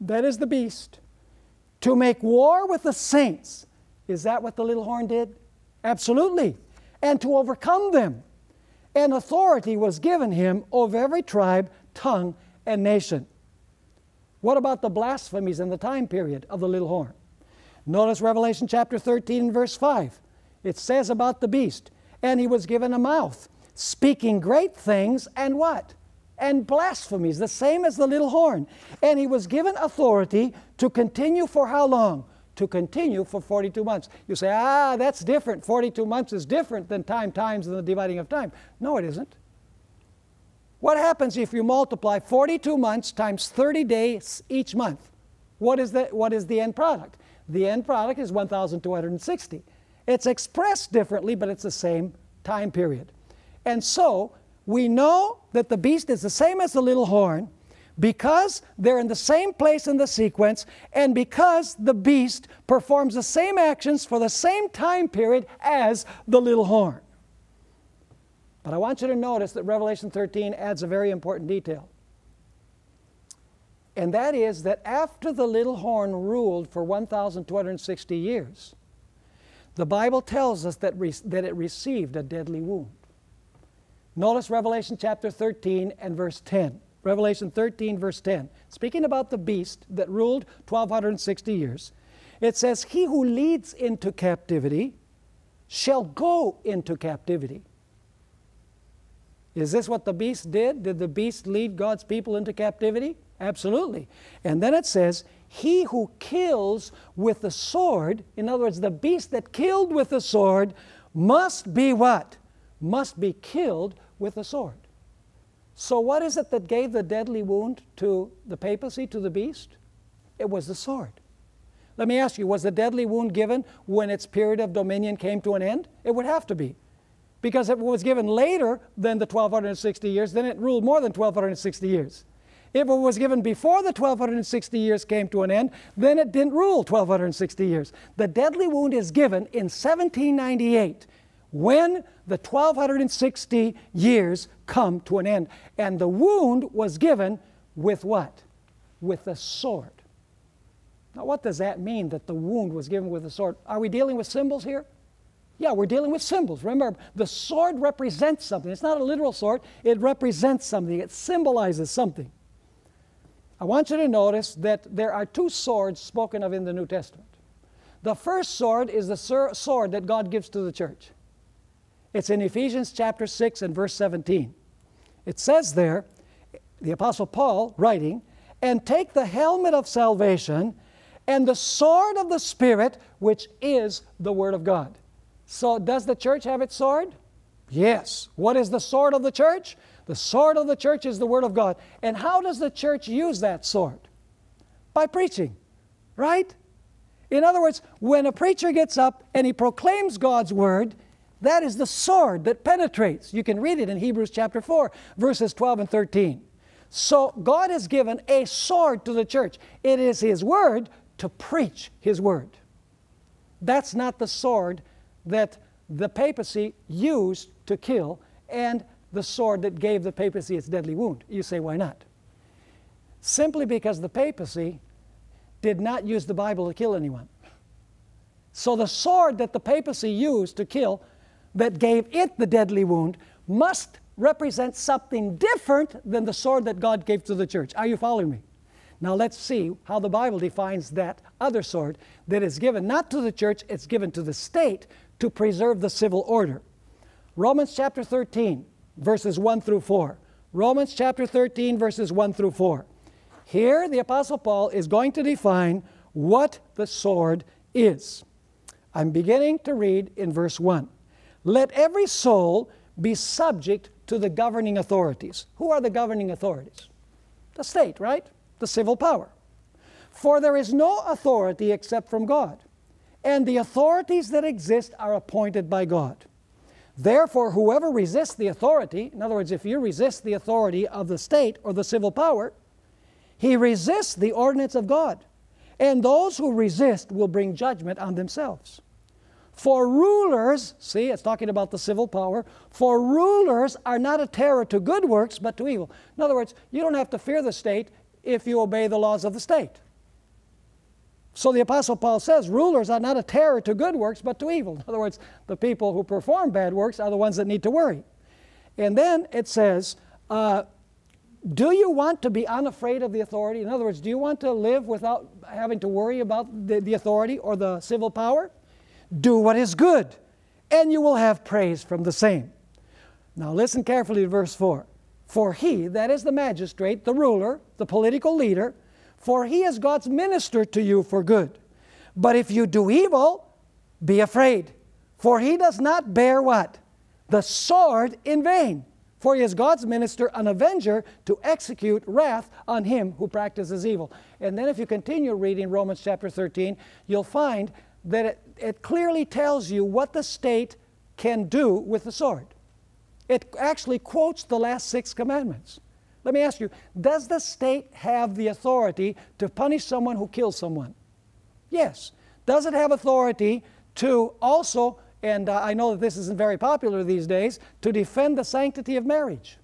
that is the beast, to make war with the saints. Is that what the little horn did? Absolutely. And to overcome them. And authority was given him over every tribe, tongue, and nation. What about the blasphemies in the time period of the little horn? Notice Revelation chapter thirteen and verse five. It says about the beast, and he was given a mouth, speaking great things and what? And blasphemies, the same as the little horn. And he was given authority to continue for how long? To continue for forty-two months. You say, ah, that's different. forty-two months is different than time times and the dividing of time. No, it isn't. What happens if you multiply forty-two months times thirty days each month? What is the, what is the end product? The end product is one thousand two hundred sixty. It's expressed differently, but it's the same time period. And so, we know that the beast is the same as the little horn because they're in the same place in the sequence, and because the beast performs the same actions for the same time period as the little horn. But I want you to notice that Revelation thirteen adds a very important detail. And that is that after the little horn ruled for one thousand two hundred sixty years, the Bible tells us that, re that it received a deadly wound. Notice Revelation chapter thirteen and verse ten. Revelation thirteen verse ten. Speaking about the beast that ruled twelve sixty years, it says, "He who leads into captivity shall go into captivity." Is this what the beast did? Did the beast lead God's people into captivity? Absolutely. And then it says, "He who kills with the sword," in other words, the beast that killed with the sword, must be what? Must be killed with the sword. So what is it that gave the deadly wound to the papacy, to the beast? It was the sword. Let me ask you, was the deadly wound given when its period of dominion came to an end? It would have to be. Because if it was given later than the twelve sixty years, then it ruled more than twelve sixty years. If it was given before the twelve sixty years came to an end, then it didn't rule twelve sixty years. The deadly wound is given in seventeen ninety-eight, when the twelve sixty years come to an end. And the wound was given with what? With the sword. Now what does that mean, that the wound was given with the sword? Are we dealing with symbols here? Yeah, we're dealing with symbols. Remember, the sword represents something. It's not a literal sword. It represents something. It symbolizes something. I want you to notice that there are two swords spoken of in the New Testament. The first sword is the sword that God gives to the church. It's in Ephesians chapter six and verse seventeen. It says there, the Apostle Paul writing, "And take the helmet of salvation and the sword of the Spirit, which is the Word of God." So does the church have its sword? Yes. What is the sword of the church? The sword of the church is the Word of God. And how does the church use that sword? By preaching, right? In other words, when a preacher gets up and he proclaims God's Word, that is the sword that penetrates. You can read it in Hebrews chapter four, verses twelve and thirteen. So God has given a sword to the church. It is His Word to preach His Word. That's not the sword that the papacy used to kill and the sword that gave the papacy its deadly wound. You say, why not? Simply because the papacy did not use the Bible to kill anyone. So the sword that the papacy used to kill, that gave it the deadly wound, must represent something different than the sword that God gave to the church. Are you following me? Now let's see how the Bible defines that other sword that is given not to the church, it's given to the state to preserve the civil order. Romans chapter thirteen, verses one through four. Romans chapter thirteen, verses one through four. Here the Apostle Paul is going to define what the sword is. I'm beginning to read in verse one. "Let every soul be subject to the governing authorities." Who are the governing authorities? The state, right? The civil power. "For there is no authority except from God, and the authorities that exist are appointed by God. Therefore, whoever resists the authority," in other words, if you resist the authority of the state or the civil power, he resists the ordinance of God, and those who resist will bring judgment on themselves. For rulers," see, it's talking about the civil power, "for rulers are not a terror to good works, but to evil." In other words, you don't have to fear the state if you obey the laws of the state. So the Apostle Paul says, rulers are not a terror to good works, but to evil. In other words, the people who perform bad works are the ones that need to worry. And then it says, uh, do you want to be unafraid of the authority? In other words, do you want to live without having to worry about the, the authority or the civil power? Do what is good, and you will have praise from the same. Now listen carefully to verse four. For he, that is the magistrate, the ruler, the political leader, for he is God's minister to you for good. But if you do evil, be afraid. For he does not bear what? The sword in vain. For he is God's minister, an avenger, to execute wrath on him who practices evil. And then if you continue reading Romans chapter thirteen, you'll find that it, it clearly tells you what the state can do with the sword. It actually quotes the last six commandments. Let me ask you, does the state have the authority to punish someone who kills someone? Yes. Does it have authority to also, and uh, I know that this isn't very popular these days, to defend the sanctity of marriage?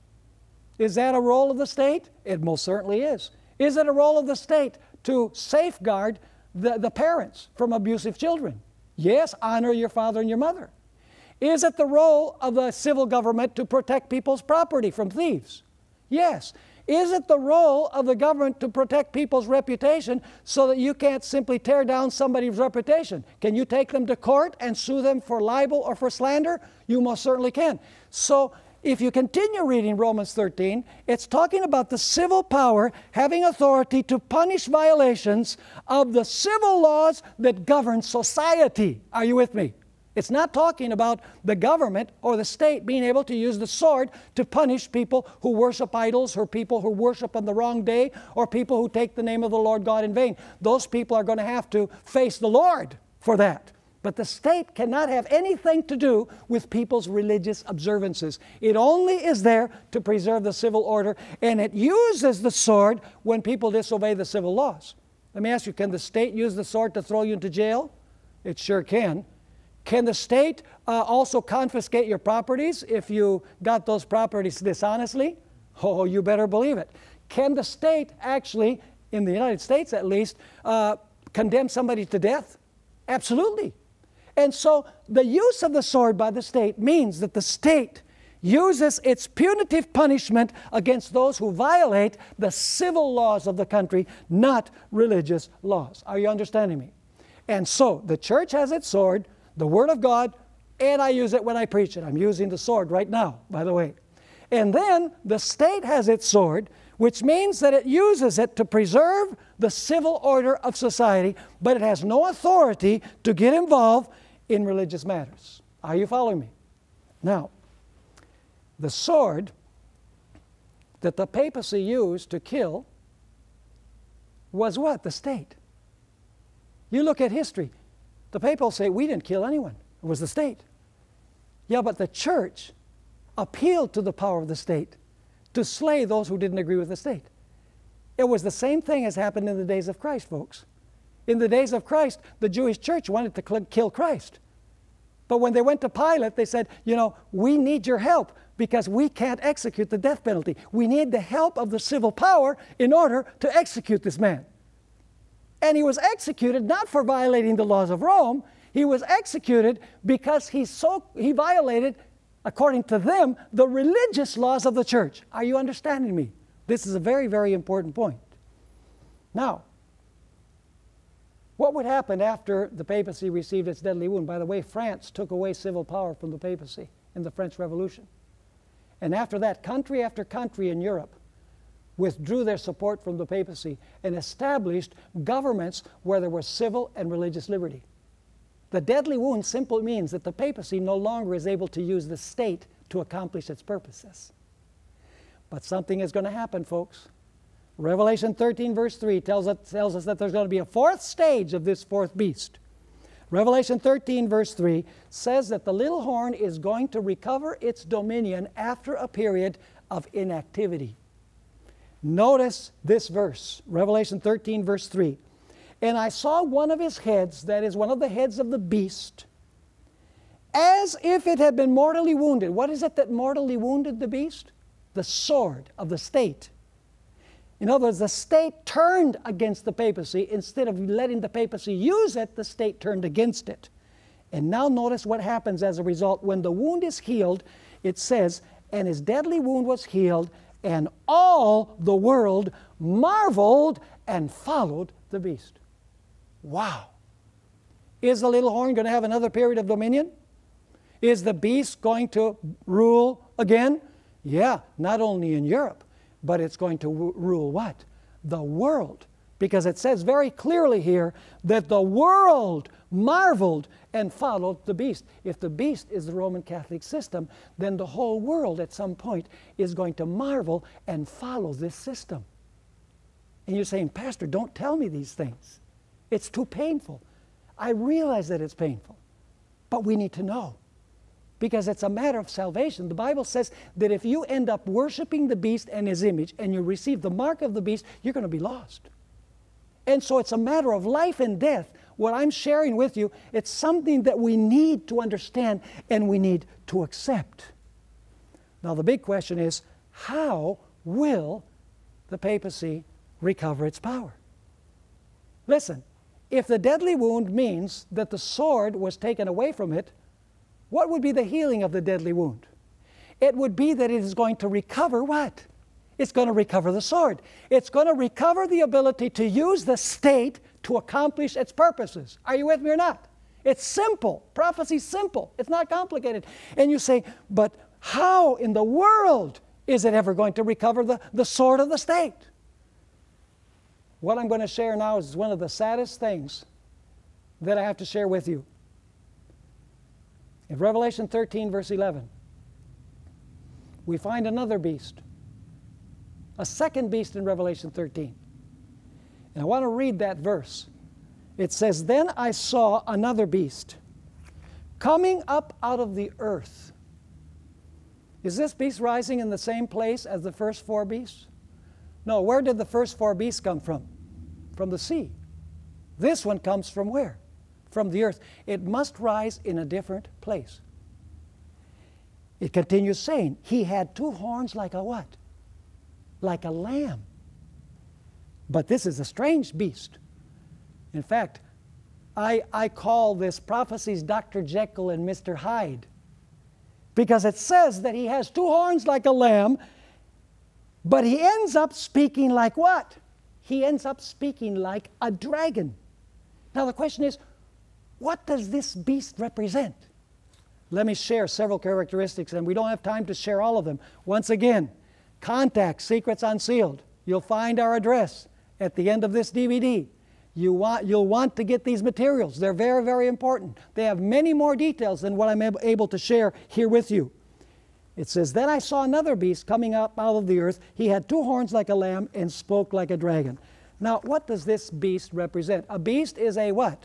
Is that a role of the state? It most certainly is. Is it a role of the state to safeguard the, the parents from abusive children? Yes, honor your father and your mother. Is it the role of the civil government to protect people's property from thieves? Yes. Is it the role of the government to protect people's reputation so that you can't simply tear down somebody's reputation? Can you take them to court and sue them for libel or for slander? You most certainly can. So if you continue reading Romans thirteen, it's talking about the civil power having authority to punish violations of the civil laws that govern society. Are you with me? It's not talking about the government or the state being able to use the sword to punish people who worship idols, or people who worship on the wrong day, or people who take the name of the Lord God in vain. Those people are going to have to face the Lord for that. But the state cannot have anything to do with people's religious observances. It only is there to preserve the civil order, and it uses the sword when people disobey the civil laws. Let me ask you, can the state use the sword to throw you into jail? It sure can. Can the state uh, also confiscate your properties if you got those properties dishonestly? Oh, you better believe it. Can the state actually, in the United States at least, uh, condemn somebody to death? Absolutely. And so the use of the sword by the state means that the state uses its punitive punishment against those who violate the civil laws of the country, not religious laws. Are you understanding me? And so the church has its sword, the Word of God, and I use it when I preach it. I'm using the sword right now, by the way. And then the state has its sword, which means that it uses it to preserve the civil order of society, but it has no authority to get involved in religious matters. Are you following me? Now, the sword that the papacy used to kill was what? The state. You look at history. The papal say, we didn't kill anyone. It was the state. Yeah, but the church appealed to the power of the state to slay those who didn't agree with the state. It was the same thing as happened in the days of Christ, folks. In the days of Christ, the Jewish church wanted to kill Christ. But when they went to Pilate, they said, you know, we need your help because we can't execute the death penalty. We need the help of the civil power in order to execute this man. And he was executed not for violating the laws of Rome. He was executed because he, so, he violated, according to them, the religious laws of the church. Are you understanding me? This is a very, very important point. Now, what would happen after the papacy received its deadly wound? By the way, France took away civil power from the papacy in the French Revolution. And after that, country after country in Europe withdrew their support from the papacy and established governments where there was civil and religious liberty. The deadly wound simply means that the papacy no longer is able to use the state to accomplish its purposes. But something is going to happen, folks. Revelation thirteen verse three tells us, tells us that there's going to be a fourth stage of this fourth beast. Revelation thirteen verse three says that the little horn is going to recover its dominion after a period of inactivity. Notice this verse, Revelation thirteen verse three. And I saw one of his heads, that is one of the heads of the beast, as if it had been mortally wounded. What is it that mortally wounded the beast? The sword of the state. In other words, the state turned against the papacy. Instead of letting the papacy use it, the state turned against it. And now notice what happens as a result. When the wound is healed, it says, and his deadly wound was healed, and all the world marveled and followed the beast. Wow. Is the little horn going to have another period of dominion? Is the beast going to rule again? Yeah, not only in Europe, but it's going to rule what? The world. Because it says very clearly here that the world marveled and followed the beast. If the beast is the Roman Catholic system, then the whole world at some point is going to marvel and follow this system. And you're saying, Pastor, don't tell me these things. It's too painful. I realize that it's painful, but we need to know. Because it's a matter of salvation. The Bible says that if you end up worshiping the beast and his image and you receive the mark of the beast, you're going to be lost. And so it's a matter of life and death. What I'm sharing with you, it's something that we need to understand and we need to accept. Now the big question is, how will the papacy recover its power? Listen, if the deadly wound means that the sword was taken away from it, what would be the healing of the deadly wound? It would be that it is going to recover what? It's going to recover the sword. It's going to recover the ability to use the state to accomplish its purposes. Are you with me or not? It's simple. Prophecy's simple. It's not complicated. And you say, but how in the world is it ever going to recover the, the sword of the state? What I'm going to share now is one of the saddest things that I have to share with you. In Revelation thirteen, verse eleven, we find another beast, a second beast in Revelation thirteen. And I want to read that verse. It says, then I saw another beast coming up out of the earth. Is this beast rising in the same place as the first four beasts? No, where did the first four beasts come from? From the sea. This one comes from where? From the earth. It must rise in a different place. It continues saying, he had two horns like a what? Like a lamb. But this is a strange beast. In fact, I, I call this prophecies Doctor Jekyll and Mister Hyde. Because it says that he has two horns like a lamb, but he ends up speaking like what? He ends up speaking like a dragon. Now the question is, what does this beast represent? Let me share several characteristics, and we don't have time to share all of them. Once again, contact Secrets Unsealed. You'll find our address at the end of this D V D. You want, you'll want to get these materials. They're very, very important. They have many more details than what I'm able to share here with you. It says, then I saw another beast coming up out of the earth. He had two horns like a lamb and spoke like a dragon. Now, what does this beast represent? A beast is a what?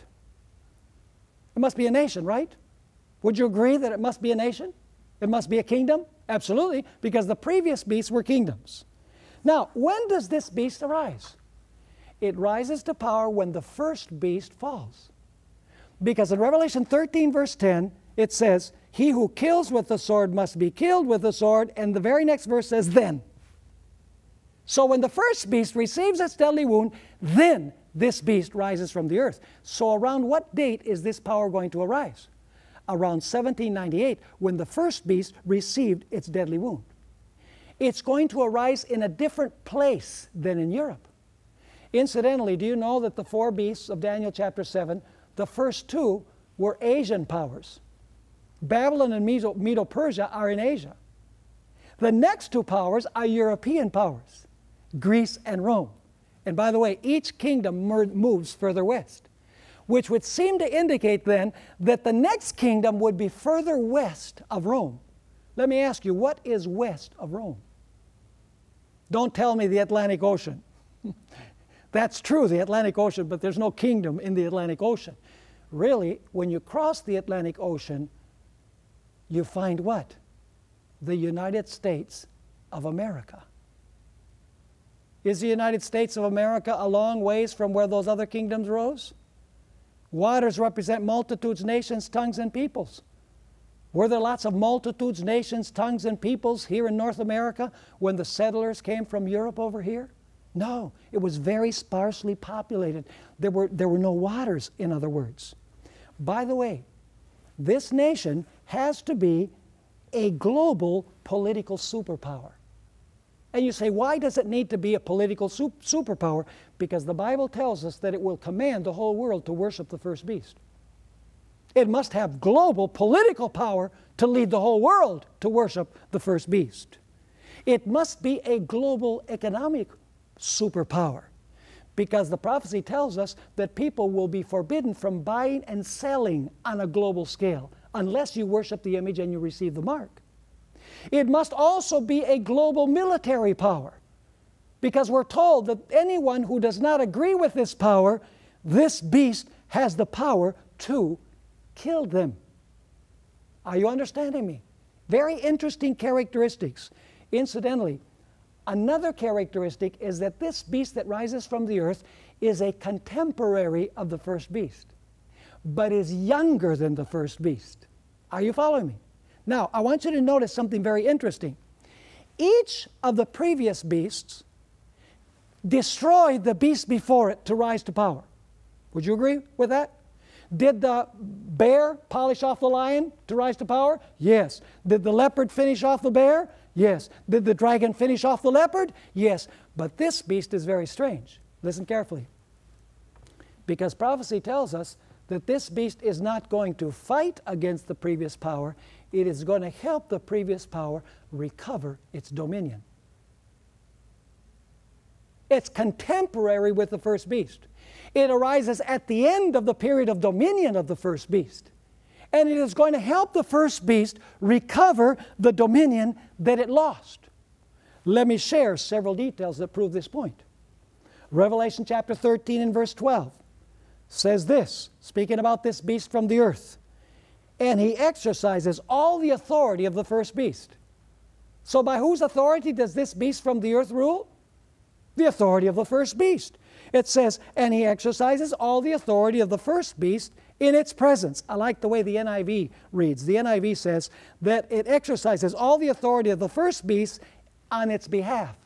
It must be a nation, right? Would you agree that it must be a nation? It must be a kingdom? Absolutely, because the previous beasts were kingdoms. Now, when does this beast arise? It rises to power when the first beast falls. Because in Revelation thirteen, verse ten, it says, he who kills with the sword must be killed with the sword, and the very next verse says, then. So when the first beast receives its deadly wound, then this beast rises from the earth. So around what date is this power going to arise? Around seventeen ninety-eight, when the first beast received its deadly wound. It's going to arise in a different place than in Europe. Incidentally, do you know that the four beasts of Daniel chapter seven, the first two were Asian powers? Babylon and Medo-Persia are in Asia. The next two powers are European powers, Greece and Rome. And by the way, each kingdom moves further west, which would seem to indicate then that the next kingdom would be further west of Rome. Let me ask you, what is west of Rome? Don't tell me the Atlantic Ocean. That's true, the Atlantic Ocean, but there's no kingdom in the Atlantic Ocean. Really, when you cross the Atlantic Ocean, you find what? The United States of America. Is the United States of America a long ways from where those other kingdoms rose? Waters represent multitudes, nations, tongues, and peoples. Were there lots of multitudes, nations, tongues, and peoples here in North America when the settlers came from Europe over here? No, it was very sparsely populated. There were, there were no waters, in other words. By the way, this nation has to be a global political superpower. And you say, why does it need to be a political sup superpower? Because the Bible tells us that it will command the whole world to worship the first beast. It must have global political power to lead the whole world to worship the first beast. It must be a global economic superpower, because the prophecy tells us that people will be forbidden from buying and selling on a global scale unless you worship the image and you receive the mark. It must also be a global military power, because we're told that anyone who does not agree with this power, this beast has the power to kill them. Are you understanding me? Very interesting characteristics. Incidentally, another characteristic is that this beast that rises from the earth is a contemporary of the first beast, but is younger than the first beast. Are you following me? Now, I want you to notice something very interesting. Each of the previous beasts destroyed the beast before it to rise to power. Would you agree with that? Did the bear polish off the lion to rise to power? Yes. Did the leopard finish off the bear? Yes. Did the dragon finish off the leopard? Yes. But this beast is very strange. Listen carefully. Because prophecy tells us that this beast is not going to fight against the previous power. It is going to help the previous power recover its dominion. It's contemporary with the first beast. It arises at the end of the period of dominion of the first beast. And it is going to help the first beast recover the dominion that it lost. Let me share several details that prove this point. Revelation chapter thirteen and verse twelve says this, speaking about this beast from the earth. And he exercises all the authority of the first beast. So by whose authority does this beast from the earth rule? The authority of the first beast. It says, and he exercises all the authority of the first beast in its presence. I like the way the N I V reads. The N I V says that it exercises all the authority of the first beast on its behalf.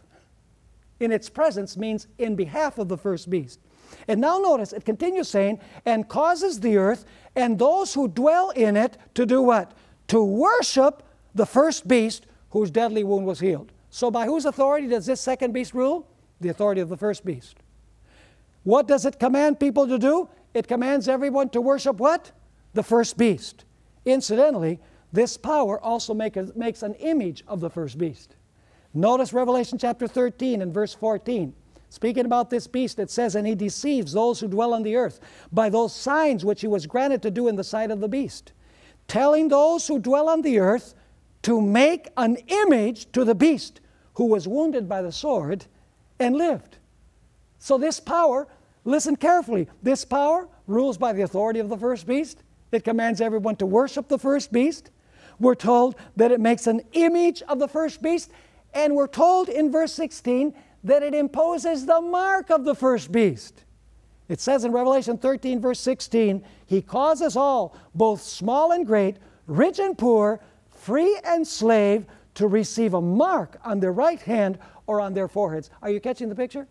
In its presence means in behalf of the first beast. And now notice, it continues saying, and causes the earth and those who dwell in it to do what? To worship the first beast whose deadly wound was healed. So by whose authority does this second beast rule? The authority of the first beast. What does it command people to do? It commands everyone to worship what? The first beast. Incidentally, this power also make a, makes an image of the first beast. Notice Revelation chapter thirteen and verse fourteen. Speaking about this beast, it says, and he deceives those who dwell on the earth by those signs which he was granted to do in the sight of the beast, telling those who dwell on the earth to make an image to the beast who was wounded by the sword and lived. So this power, listen carefully, this power rules by the authority of the first beast. It commands everyone to worship the first beast. We're told that it makes an image of the first beast, and we're told in verse sixteen that it imposes the mark of the first beast. It says in Revelation thirteen verse sixteen, he causes all, both small and great, rich and poor, free and slave, to receive a mark on their right hand or on their foreheads. Are you catching the picture?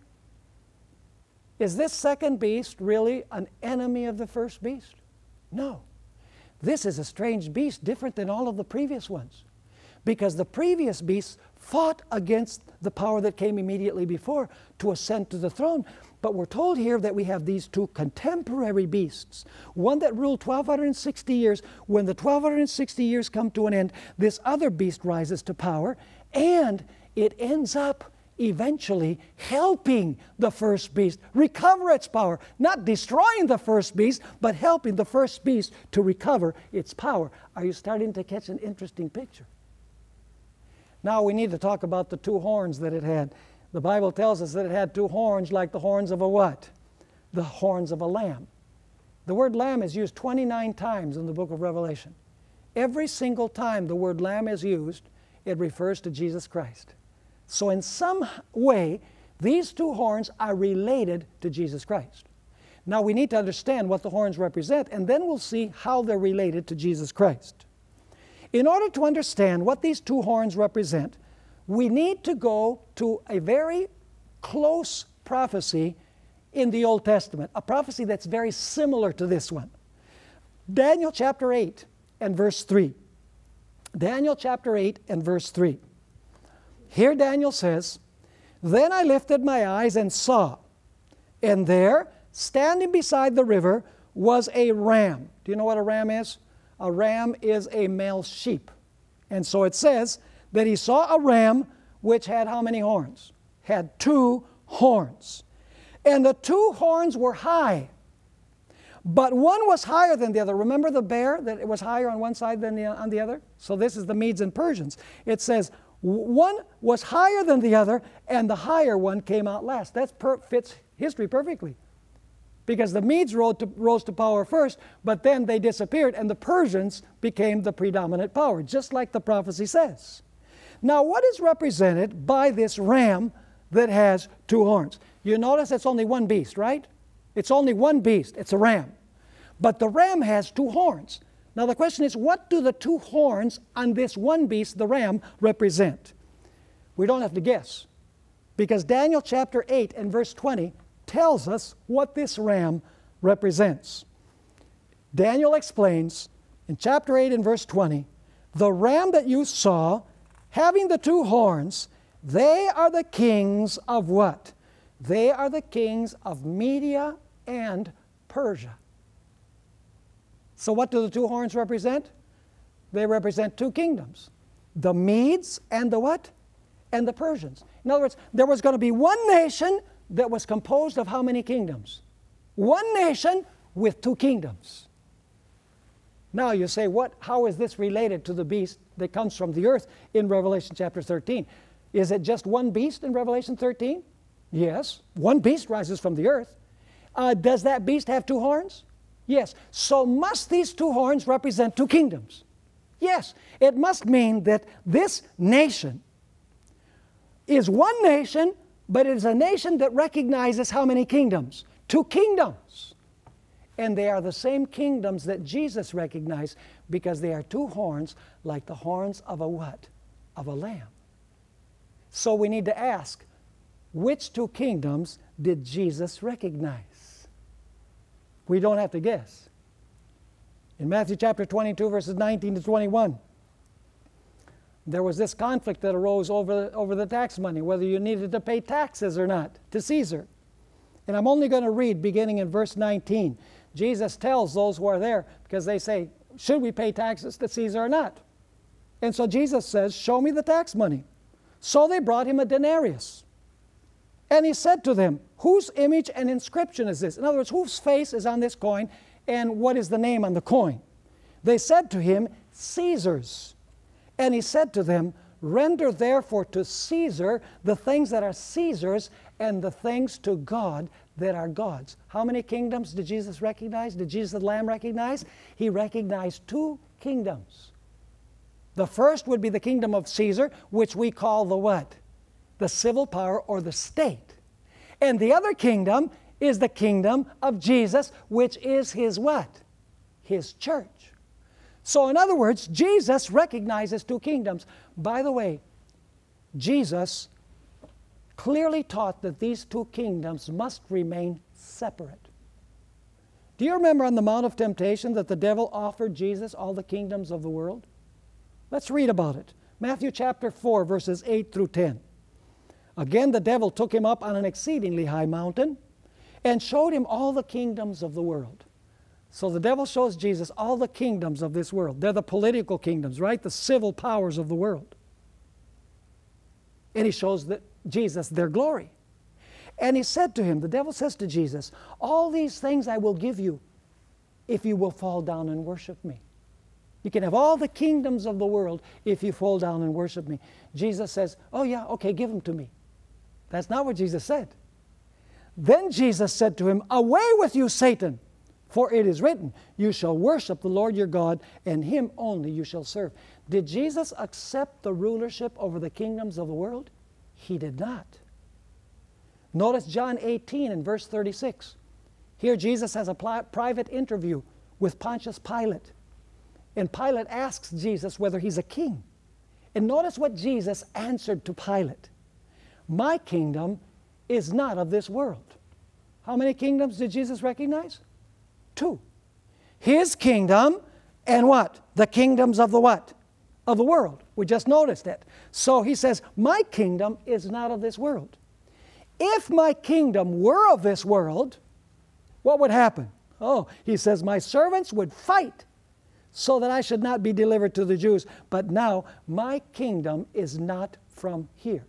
Is this second beast really an enemy of the first beast? No. This is a strange beast, different than all of the previous ones. Because the previous beasts fought against the power that came immediately before to ascend to the throne. But we're told here that we have these two contemporary beasts. One that ruled twelve sixty years. When the twelve sixty years come to an end, this other beast rises to power, and it ends up eventually helping the first beast recover its power. Not destroying the first beast, but helping the first beast to recover its power. Are you starting to catch an interesting picture? Now we need to talk about the two horns that it had. The Bible tells us that it had two horns like the horns of a what? The horns of a lamb. The word lamb is used twenty-nine times in the book of Revelation. Every single time the word lamb is used, it refers to Jesus Christ. So in some way, these two horns are related to Jesus Christ. Now we need to understand what the horns represent, and then we'll see how they're related to Jesus Christ. In order to understand what these two horns represent, we need to go to a very close prophecy in the Old Testament, a prophecy that's very similar to this one. Daniel chapter eight and verse three. Daniel chapter eight and verse three. Here Daniel says, "Then I lifted my eyes and saw, and there, standing beside the river, was a ram." Do you know what a ram is? A ram is a male sheep. And so it says that he saw a ram which had how many horns? Had two horns. And the two horns were high, but one was higher than the other. Remember the bear, that it was higher on one side than the, on the other? So this is the Medes and Persians. It says one was higher than the other, and the higher one came out last. That per fits history perfectly, because the Medes rose to, rose to power first, but then they disappeared, and the Persians became the predominant power, just like the prophecy says. Now, what is represented by this ram that has two horns? You notice it's only one beast, right? It's only one beast. It's a ram. But the ram has two horns. Now the question is, what do the two horns on this one beast, the ram, represent? We don't have to guess, because Daniel chapter eight and verse twenty tells us what this ram represents. Daniel explains in chapter eight and verse twenty, "The ram that you saw, having the two horns, they are the kings of" what? They are the kings of Media and Persia. So what do the two horns represent? They represent two kingdoms. The Medes and the what? And the Persians. In other words, there was going to be one nation that was composed of how many kingdoms? One nation with two kingdoms. Now you say, what? How is this related to the beast that comes from the earth in Revelation chapter thirteen? Is it just one beast in Revelation thirteen? Yes, one beast rises from the earth. Uh, does that beast have two horns? Yes. So must these two horns represent two kingdoms? Yes. It must mean that this nation is one nation, but it is a nation that recognizes how many kingdoms? Two kingdoms. And they are the same kingdoms that Jesus recognized, because they are two horns like the horns of a what? Of a lamb. So we need to ask, which two kingdoms did Jesus recognize? We don't have to guess. In Matthew chapter twenty-two, verses nineteen to twenty-one, there was this conflict that arose over, over the tax money, whether you needed to pay taxes or not to Caesar. And I'm only going to read beginning in verse nineteen. Jesus tells those who are there, because they say, should we pay taxes to Caesar or not? And so Jesus says, show me the tax money. So they brought him a denarius. And he said to them, whose image and inscription is this? In other words, whose face is on this coin, and what is the name on the coin? They said to him, Caesar's. And he said to them, render therefore to Caesar the things that are Caesar's, and the things to God that are God's. How many kingdoms did Jesus recognize? Did Jesus the Lamb recognize? He recognized two kingdoms. The first would be the kingdom of Caesar, which we call the what? The civil power or the state. And the other kingdom is the kingdom of Jesus, which is his what? His church. So in other words, Jesus recognizes two kingdoms. By the way, Jesus clearly taught that these two kingdoms must remain separate. Do you remember on the Mount of Temptation that the devil offered Jesus all the kingdoms of the world? Let's read about it. Matthew chapter four, verses eight through ten. Again, the devil took him up on an exceedingly high mountain and showed him all the kingdoms of the world. So the devil shows Jesus all the kingdoms of this world. They're the political kingdoms, right? The civil powers of the world. And he shows that Jesus their glory. And he said to him, the devil says to Jesus, all these things I will give you if you will fall down and worship me. You can have all the kingdoms of the world if you fall down and worship me. Jesus says, oh yeah, okay, give them to me. That's not what Jesus said. Then Jesus said to him, away with you, Satan, for it is written, you shall worship the Lord your God, and him only you shall serve. Did Jesus accept the rulership over the kingdoms of the world? He did not. Notice John eighteen and verse thirty-six. Here Jesus has a private interview with Pontius Pilate. And Pilate asks Jesus whether he's a king. And notice what Jesus answered to Pilate. My kingdom is not of this world. How many kingdoms did Jesus recognize? Two. His kingdom and what? The kingdoms of the what? Of the world. We just noticed it. So he says, my kingdom is not of this world. If my kingdom were of this world, what would happen? Oh, he says, my servants would fight so that I should not be delivered to the Jews. But now, my kingdom is not from here.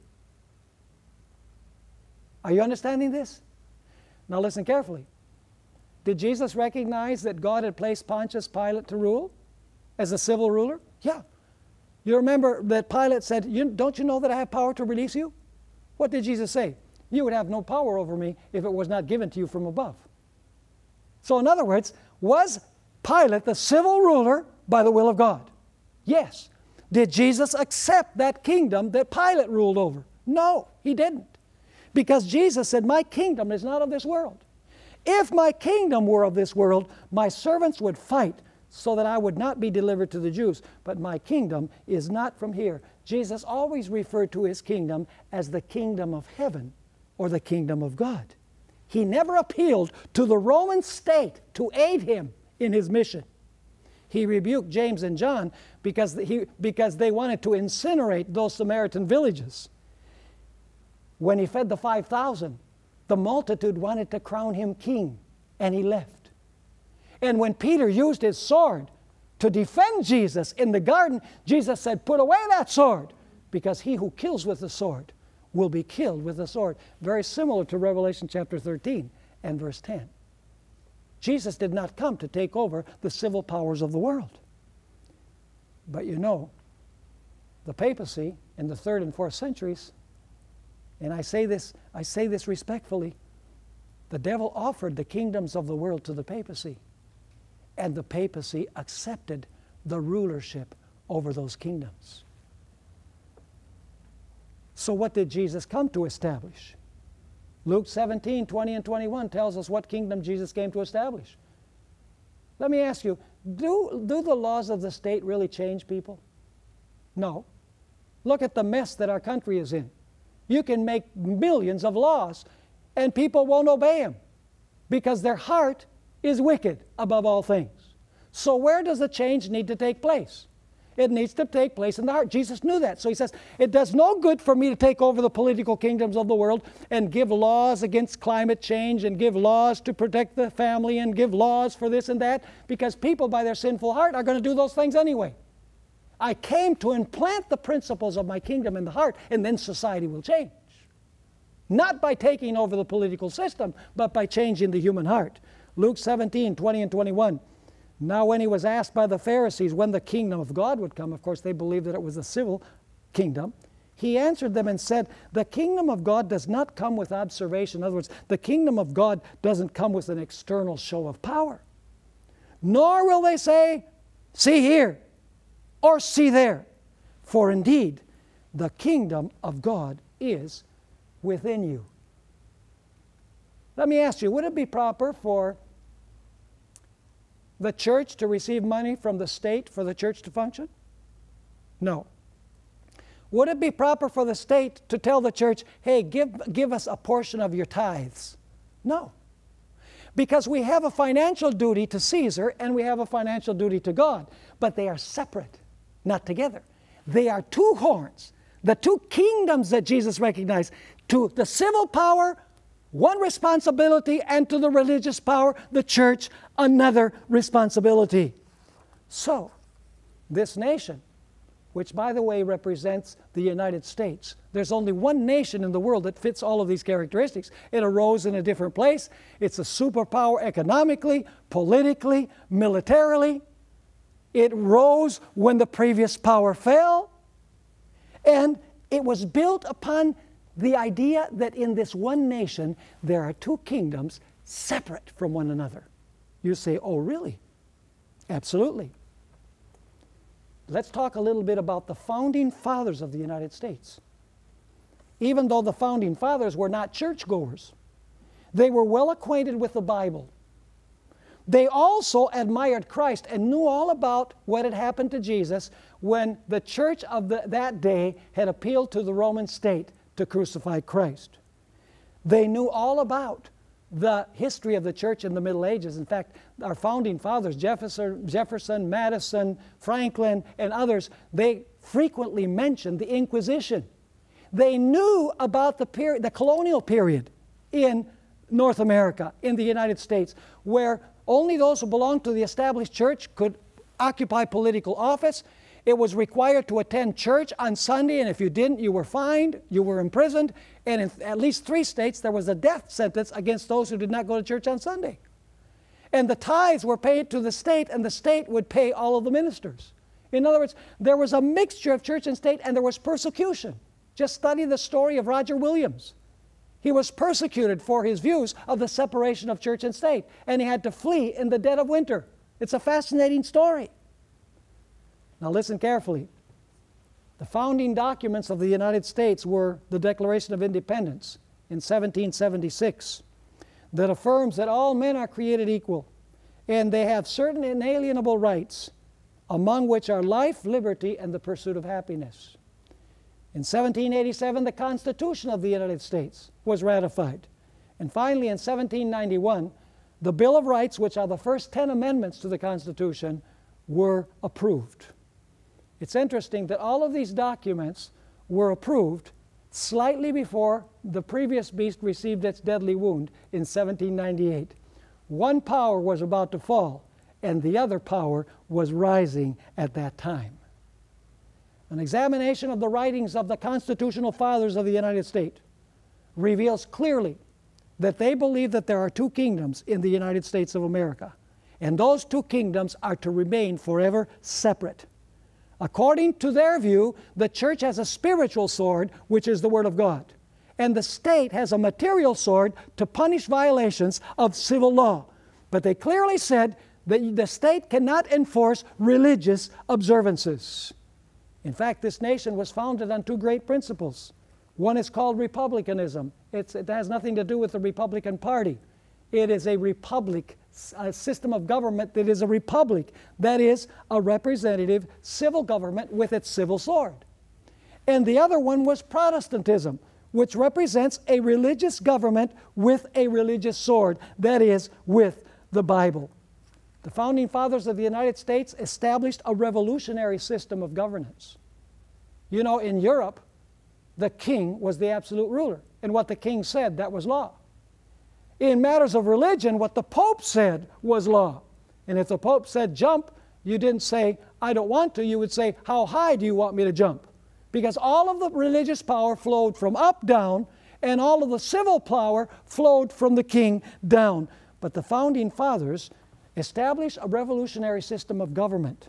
Are you understanding this? Now listen carefully. Did Jesus recognize that God had placed Pontius Pilate to rule as a civil ruler? Yeah. You remember that Pilate said, you, don't you know that I have power to release you? What did Jesus say? You would have no power over me if it was not given to you from above. So in other words, was Pilate the civil ruler by the will of God? Yes. Did Jesus accept that kingdom that Pilate ruled over? No, he didn't. Because Jesus said, my kingdom is not of this world. If my kingdom were of this world, my servants would fight so that I would not be delivered to the Jews. But my kingdom is not from here. Jesus always referred to his kingdom as the kingdom of heaven or the kingdom of God. He never appealed to the Roman state to aid him in his mission. He rebuked James and John because, he, because they wanted to incinerate those Samaritan villages. When he fed the five thousand, the multitude wanted to crown him king, and he left. And when Peter used his sword to defend Jesus in the garden, Jesus said, put away that sword, because he who kills with the sword will be killed with the sword. Very similar to Revelation chapter thirteen and verse ten. Jesus did not come to take over the civil powers of the world. But you know, the papacy in the third and fourth centuries, and I say this, I say this respectfully, the devil offered the kingdoms of the world to the papacy, and the papacy accepted the rulership over those kingdoms. So what did Jesus come to establish? Luke seventeen, twenty and twenty-one tells us what kingdom Jesus came to establish. Let me ask you, do, do the laws of the state really change people? No. Look at the mess that our country is in. You can make millions of laws, and people won't obey them because their heart is wicked above all things. So where does the change need to take place? It needs to take place in the heart. Jesus knew that. So he says, it does no good for me to take over the political kingdoms of the world and give laws against climate change and give laws to protect the family and give laws for this and that, because people by their sinful heart are going to do those things anyway. I came to implant the principles of my kingdom in the heart, and then society will change. Not by taking over the political system, but by changing the human heart. Luke seventeen, twenty and twenty-one. Now when he was asked by the Pharisees when the kingdom of God would come, of course they believed that it was a civil kingdom, he answered them and said, the kingdom of God does not come with observation. In other words, the kingdom of God doesn't come with an external show of power. Nor will they say, see here, or see there. For indeed, the kingdom of God is within you. Let me ask you, would it be proper for the church to receive money from the state for the church to function? No. Would it be proper for the state to tell the church, hey, give, give us a portion of your tithes? No. Because we have a financial duty to Caesar and we have a financial duty to God, but they are separate, not together. They are two horns, the two kingdoms that Jesus recognized. To the civil power, one responsibility, and to the religious power, the church, another responsibility. So, this nation, which by the way represents the United States, there's only one nation in the world that fits all of these characteristics. It arose in a different place. It's a superpower economically, politically, militarily. It rose when the previous power fell, and it was built upon the idea that in this one nation there are two kingdoms separate from one another. You say, oh really? Absolutely. Let's talk a little bit about the founding fathers of the United States. Even though the founding fathers were not churchgoers, they were well acquainted with the Bible. They also admired Christ and knew all about what had happened to Jesus when the church of the, that day had appealed to the Roman state to crucify Christ. They knew all about the history of the church in the Middle Ages. In fact, our founding fathers, Jefferson, Jefferson, Madison, Franklin, and others, they frequently mentioned the Inquisition. They knew about the period, the colonial period in North America, in the United States, where only those who belonged to the established church could occupy political office. It was required to attend church on Sunday, and if you didn't, you were fined, you were imprisoned, and in at least three states there was a death sentence against those who did not go to church on Sunday. And the tithes were paid to the state, and the state would pay all of the ministers. In other words, there was a mixture of church and state, and there was persecution. Just study the story of Roger Williams. He was persecuted for his views of the separation of church and state, and he had to flee in the dead of winter. It's a fascinating story. Now listen carefully. The founding documents of the United States were the Declaration of Independence in seventeen seventy-six that affirms that all men are created equal and they have certain inalienable rights, among which are life, liberty, and the pursuit of happiness. In seventeen eighty-seven, the Constitution of the United States was ratified. And finally, in seventeen ninety-one, the Bill of Rights, which are the first ten amendments to the Constitution, were approved. It's interesting that all of these documents were approved slightly before the previous beast received its deadly wound in seventeen ninety-eight. One power was about to fall, and the other power was rising at that time. An examination of the writings of the constitutional fathers of the United States reveals clearly that they believe that there are two kingdoms in the United States of America, and those two kingdoms are to remain forever separate. According to their view, the church has a spiritual sword, which is the Word of God, and the state has a material sword to punish violations of civil law. But they clearly said that the state cannot enforce religious observances. In fact, this nation was founded on two great principles. One is called republicanism. It's, it has nothing to do with the Republican Party. It is a republic, a system of government that is a republic, that is a representative civil government with its civil sword. And the other one was Protestantism, which represents a religious government with a religious sword, that is, with the Bible. The founding fathers of the United States established a revolutionary system of governance. You know, in Europe, the king was the absolute ruler, and what the king said, that was law. In matters of religion, what the Pope said was law. And if the Pope said jump, you didn't say, I don't want to. You would say, how high do you want me to jump? Because all of the religious power flowed from up down, and all of the civil power flowed from the king down. But the founding fathers established a revolutionary system of government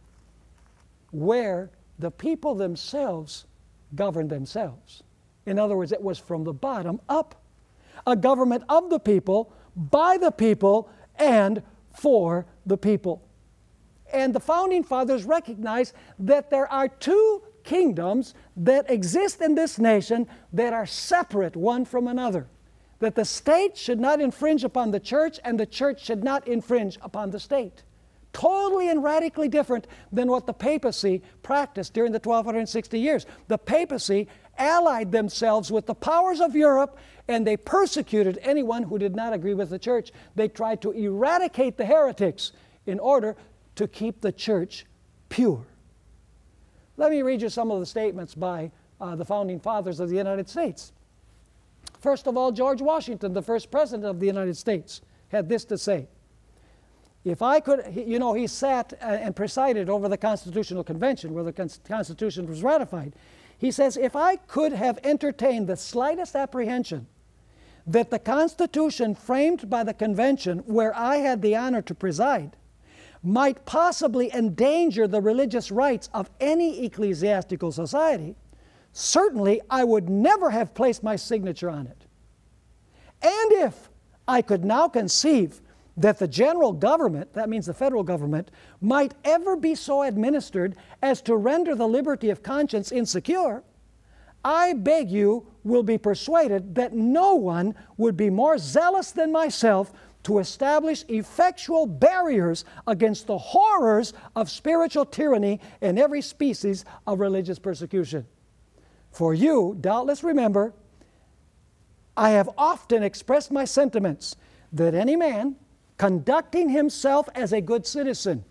where the people themselves governed themselves. In other words, it was from the bottom up. A government of the people, by the people, and for the people. And the founding fathers recognized that there are two kingdoms that exist in this nation that are separate one from another. That the state should not infringe upon the church, and the church should not infringe upon the state. Totally and radically different than what the papacy practiced during the twelve sixty years. The papacy allied themselves with the powers of Europe, and they persecuted anyone who did not agree with the church. They tried to eradicate the heretics in order to keep the church pure. Let me read you some of the statements by uh, the founding fathers of the United States. First of all, George Washington, the first president of the United States, had this to say. If I could, you know, he sat and presided over the Constitutional Convention where the Constitution was ratified. He says, if I could have entertained the slightest apprehension that the Constitution framed by the Convention where I had the honor to preside might possibly endanger the religious rights of any ecclesiastical society, certainly I would never have placed my signature on it. And if I could now conceive that the general government, that means the federal government, might ever be so administered as to render the liberty of conscience insecure, I beg you will be persuaded that no one would be more zealous than myself to establish effectual barriers against the horrors of spiritual tyranny and every species of religious persecution. For you, doubtless remember, I have often expressed my sentiments that any man conducting himself as a good citizen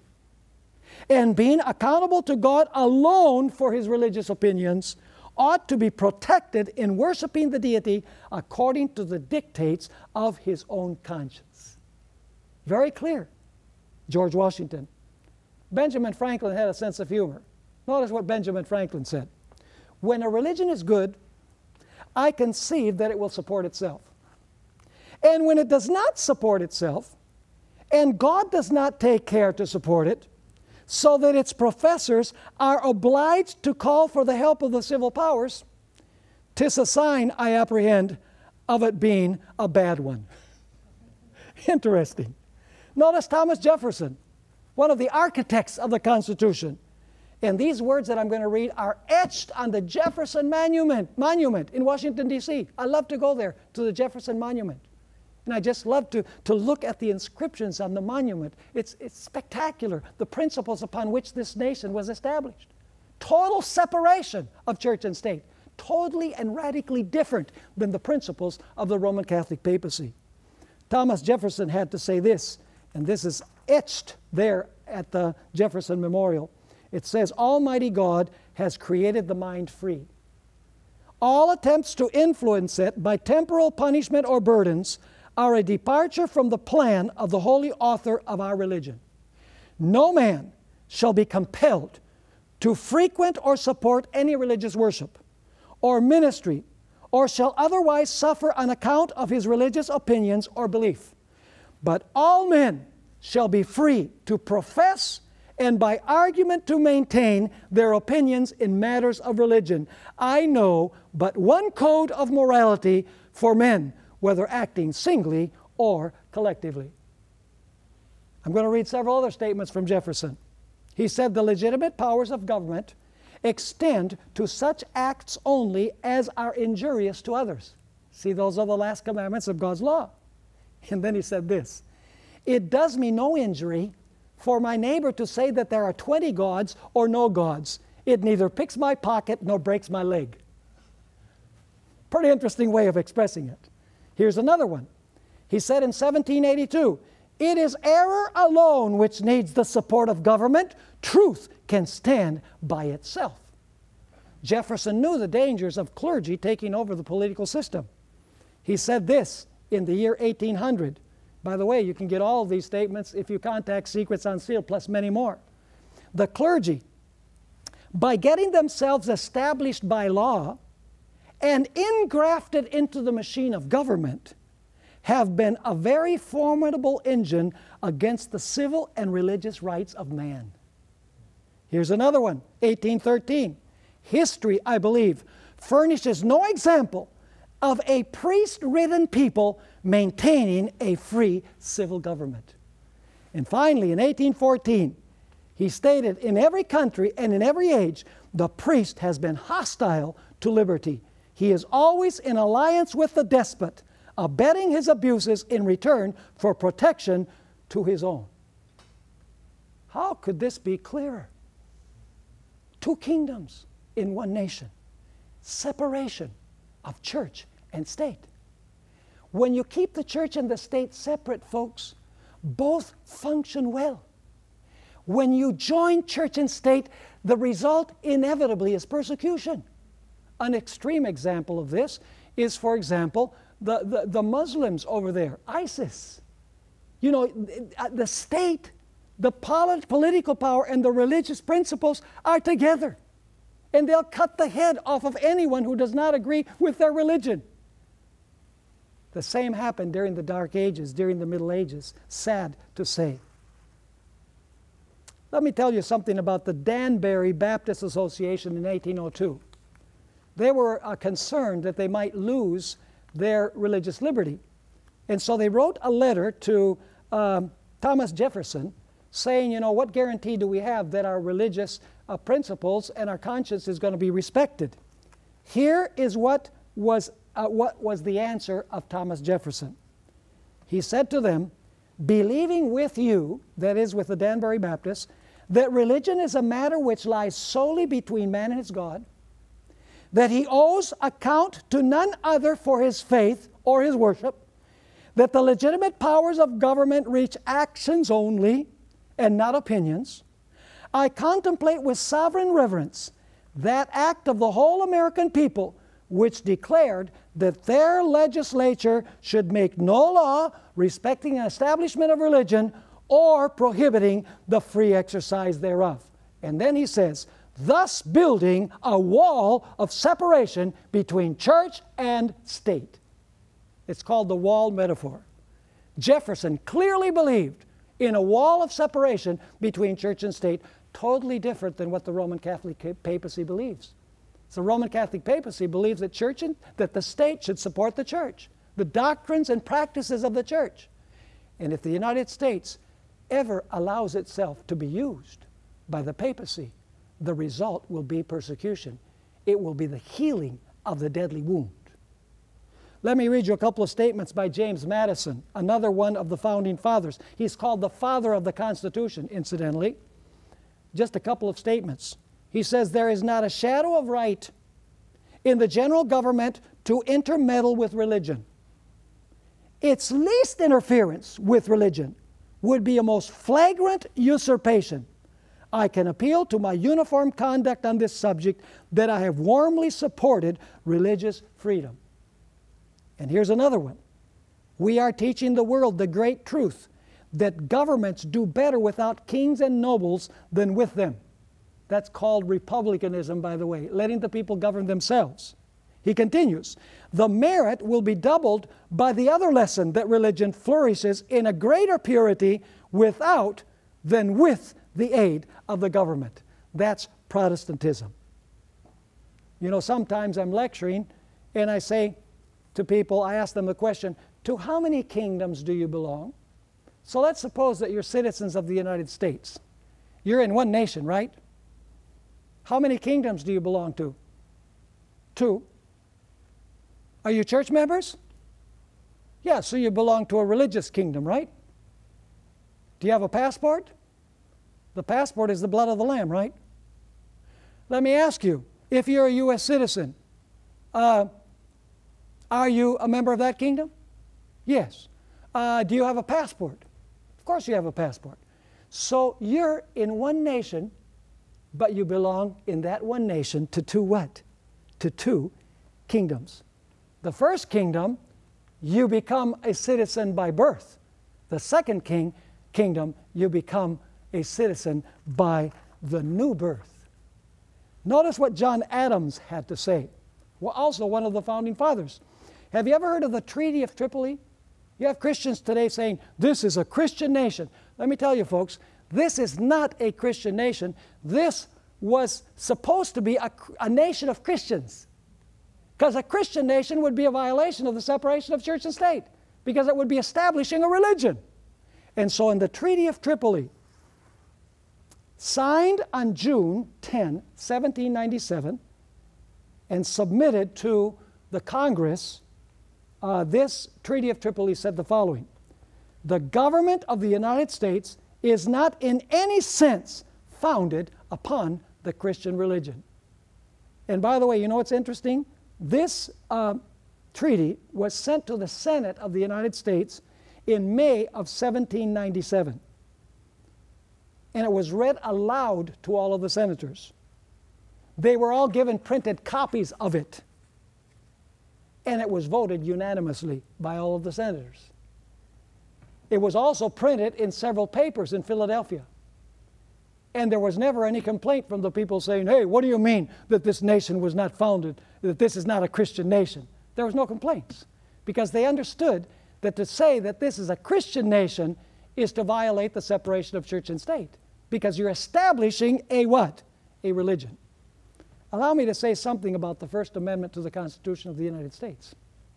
and being accountable to God alone for his religious opinions ought to be protected in worshiping the deity according to the dictates of his own conscience. Very clear. George Washington. Benjamin Franklin had a sense of humor. Notice what Benjamin Franklin said. When a religion is good, I conceive that it will support itself. And when it does not support itself, and God does not take care to support it, so that its professors are obliged to call for the help of the civil powers, 'tis a sign, I apprehend, of it being a bad one. Interesting. Notice Thomas Jefferson, one of the architects of the Constitution. And these words that I'm going to read are etched on the Jefferson Monument, monument in Washington, D C I love to go there to the Jefferson Monument. And I just love to, to look at the inscriptions on the monument. It's, it's spectacular, the principles upon which this nation was established. Total separation of church and state. Totally and radically different than the principles of the Roman Catholic papacy. Thomas Jefferson had to say this, and this is etched there at the Jefferson Memorial. It says, Almighty God has created the mind free. All attempts to influence it by temporal punishment or burdens are a departure from the plan of the holy author of our religion. No man shall be compelled to frequent or support any religious worship or ministry, or shall otherwise suffer on account of his religious opinions or belief. But all men shall be free to profess and by argument to maintain their opinions in matters of religion. I know but one code of morality for men, whether acting singly or collectively. I'm going to read several other statements from Jefferson. He said, the legitimate powers of government extend to such acts only as are injurious to others. See, those are the last commandments of God's law. And then he said this, it does me no injury for my neighbor to say that there are twenty gods or no gods. It neither picks my pocket nor breaks my leg. Pretty interesting way of expressing it. Here's another one. He said in seventeen eighty-two, it is error alone which needs the support of government. Truth can stand by itself. Jefferson knew the dangers of clergy taking over the political system. He said this in the year eighteen hundred. By the way, you can get all of these statements if you contact Secrets Unsealed, plus many more. The clergy, by getting themselves established by law and engrafted into the machine of government, have been a very formidable engine against the civil and religious rights of man. Here's another one, eighteen thirteen. History, I believe, furnishes no example of a priest-ridden people maintaining a free civil government. And finally, in eighteen fourteen, he stated, in every country and in every age, the priest has been hostile to liberty. He is always in alliance with the despot, abetting his abuses in return for protection to his own. How could this be clearer? Two kingdoms in one nation. Separation of church and state. When you keep the church and the state separate, folks, both function well. When you join church and state, the result inevitably is persecution. An extreme example of this is, for example, the, the, the Muslims over there, ISIS. You know, the state, the polit political power, and the religious principles are together. And they'll cut the head off of anyone who does not agree with their religion. The same happened during the Dark Ages, during the Middle Ages. Sad to say. Let me tell you something about the Danbury Baptist Association in eighteen oh two. They were uh, concerned that they might lose their religious liberty. And so they wrote a letter to um, Thomas Jefferson saying, you know, what guarantee do we have that our religious uh, principles and our conscience is going to be respected? Here is what was, uh, what was the answer of Thomas Jefferson. He said to them, believing with you, that is with the Danbury Baptists, that religion is a matter which lies solely between man and his God, that he owes account to none other for his faith or his worship, that the legitimate powers of government reach actions only and not opinions, I contemplate with sovereign reverence that act of the whole American people which declared that their legislature should make no law respecting an establishment of religion or prohibiting the free exercise thereof. And then he says, thus building a wall of separation between church and state. It's called the wall metaphor. Jefferson clearly believed in a wall of separation between church and state, totally different than what the Roman Catholic papacy believes. So the Roman Catholic papacy believes that church and, that the state should support the church, the doctrines and practices of the church. And if the United States ever allows itself to be used by the papacy, the result will be persecution. It will be the healing of the deadly wound. Let me read you a couple of statements by James Madison, another one of the founding fathers. He's called the father of the Constitution, incidentally. Just a couple of statements. He says, there is not a shadow of right in the general government to intermeddle with religion. Its least interference with religion would be a most flagrant usurpation. I can appeal to my uniform conduct on this subject that I have warmly supported religious freedom. And here's another one. We are teaching the world the great truth that governments do better without kings and nobles than with them. That's called republicanism, by the way, letting the people govern themselves. He continues, the merit will be doubled by the other lesson that religion flourishes in a greater purity without than with the aid of the government. That's Protestantism. You know, sometimes I'm lecturing and I say to people, I ask them the question, to how many kingdoms do you belong? So let's suppose that you're citizens of the United States. You're in one nation, right? How many kingdoms do you belong to? Two. Are you church members? Yeah, so you belong to a religious kingdom, right? Do you have a passport? The passport is the blood of the Lamb, right? Let me ask you, if you're a U S citizen, uh, are you a member of that kingdom? Yes. Uh, do you have a passport? Of course you have a passport. So you're in one nation, but you belong in that one nation to two what? To two kingdoms. The first kingdom, you become a citizen by birth. The second king, kingdom, you become a citizen by the new birth. Notice what John Adams had to say. Well, also one of the founding fathers. Have you ever heard of the Treaty of Tripoli? You have Christians today saying, this is a Christian nation. Let me tell you, folks, this is not a Christian nation. This was supposed to be a, a nation of Christians. Because a Christian nation would be a violation of the separation of church and state, because it would be establishing a religion. And so in the Treaty of Tripoli, signed on June tenth, seventeen ninety-seven, and submitted to the Congress, uh, this Treaty of Tripoli said the following: the government of the United States is not in any sense founded upon the Christian religion. And by the way, you know what's interesting? This uh, treaty was sent to the Senate of the United States in May of seventeen ninety-seven. And it was read aloud to all of the senators. They were all given printed copies of it. And it was voted unanimously by all of the senators. It was also printed in several papers in Philadelphia. And there was never any complaint from the people saying, hey, what do you mean that this nation was not founded, that this is not a Christian nation? There was no complaints, because they understood that to say that this is a Christian nation is to violate the separation of church and state, because you're establishing a what? A religion. Allow me to say something about the First Amendment to the Constitution of the United States.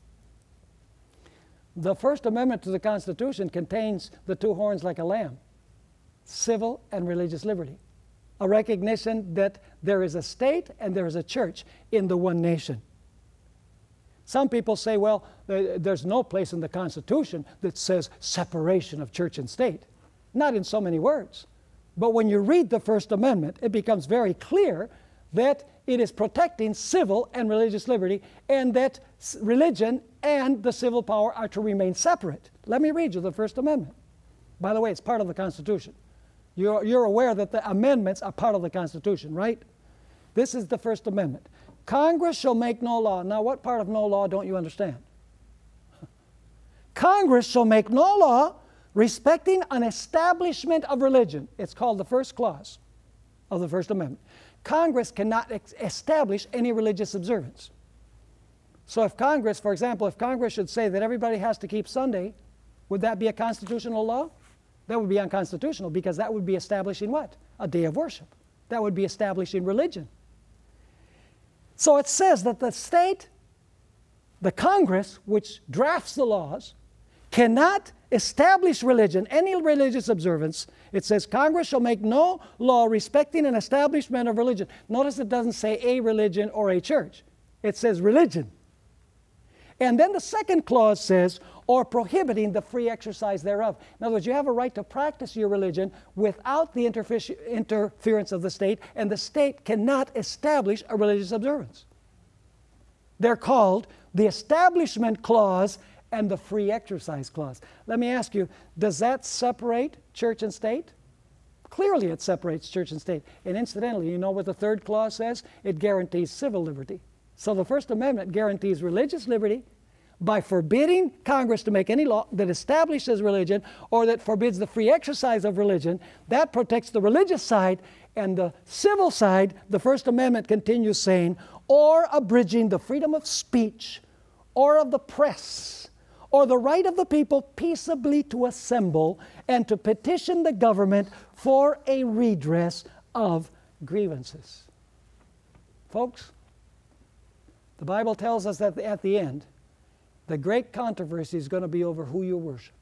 The First Amendment to the Constitution contains the two horns like a lamb: civil and religious liberty, a recognition that there is a state and there is a church in the one nation. Some people say, well, there's no place in the Constitution that says separation of church and state. Not in so many words. But when you read the First Amendment, it becomes very clear that it is protecting civil and religious liberty, and that religion and the civil power are to remain separate. Let me read you the First Amendment. By the way, it's part of the Constitution. You're, you're aware that the amendments are part of the Constitution, right? This is the First Amendment. Congress shall make no law. Now, what part of no law don't you understand? Congress shall make no law respecting an establishment of religion. It's called the first clause of the First Amendment. Congress cannot establish any religious observance. So if Congress, for example, if Congress should say that everybody has to keep Sunday, would that be a constitutional law? That would be unconstitutional, because that would be establishing what? A day of worship. That would be establishing religion. So it says that the state, the Congress, which drafts the laws, cannot establish religion, any religious observance. It says Congress shall make no law respecting an establishment of religion. Notice it doesn't say a religion or a church. It says religion. And then the second clause says, or prohibiting the free exercise thereof. In other words, you have a right to practice your religion without the interference of the state, and the state cannot establish a religious observance. They're called the Establishment Clause and the Free Exercise Clause. Let me ask you, does that separate church and state? Clearly it separates church and state. And incidentally, you know what the third clause says? It guarantees civil liberty. So the First Amendment guarantees religious liberty by forbidding Congress to make any law that establishes religion or that forbids the free exercise of religion. That protects the religious side, and the civil side, the First Amendment continues saying, or abridging the freedom of speech or of the press, or the right of the people peaceably to assemble and to petition the government for a redress of grievances. Folks, the Bible tells us that at the end, the great controversy is going to be over who you worship.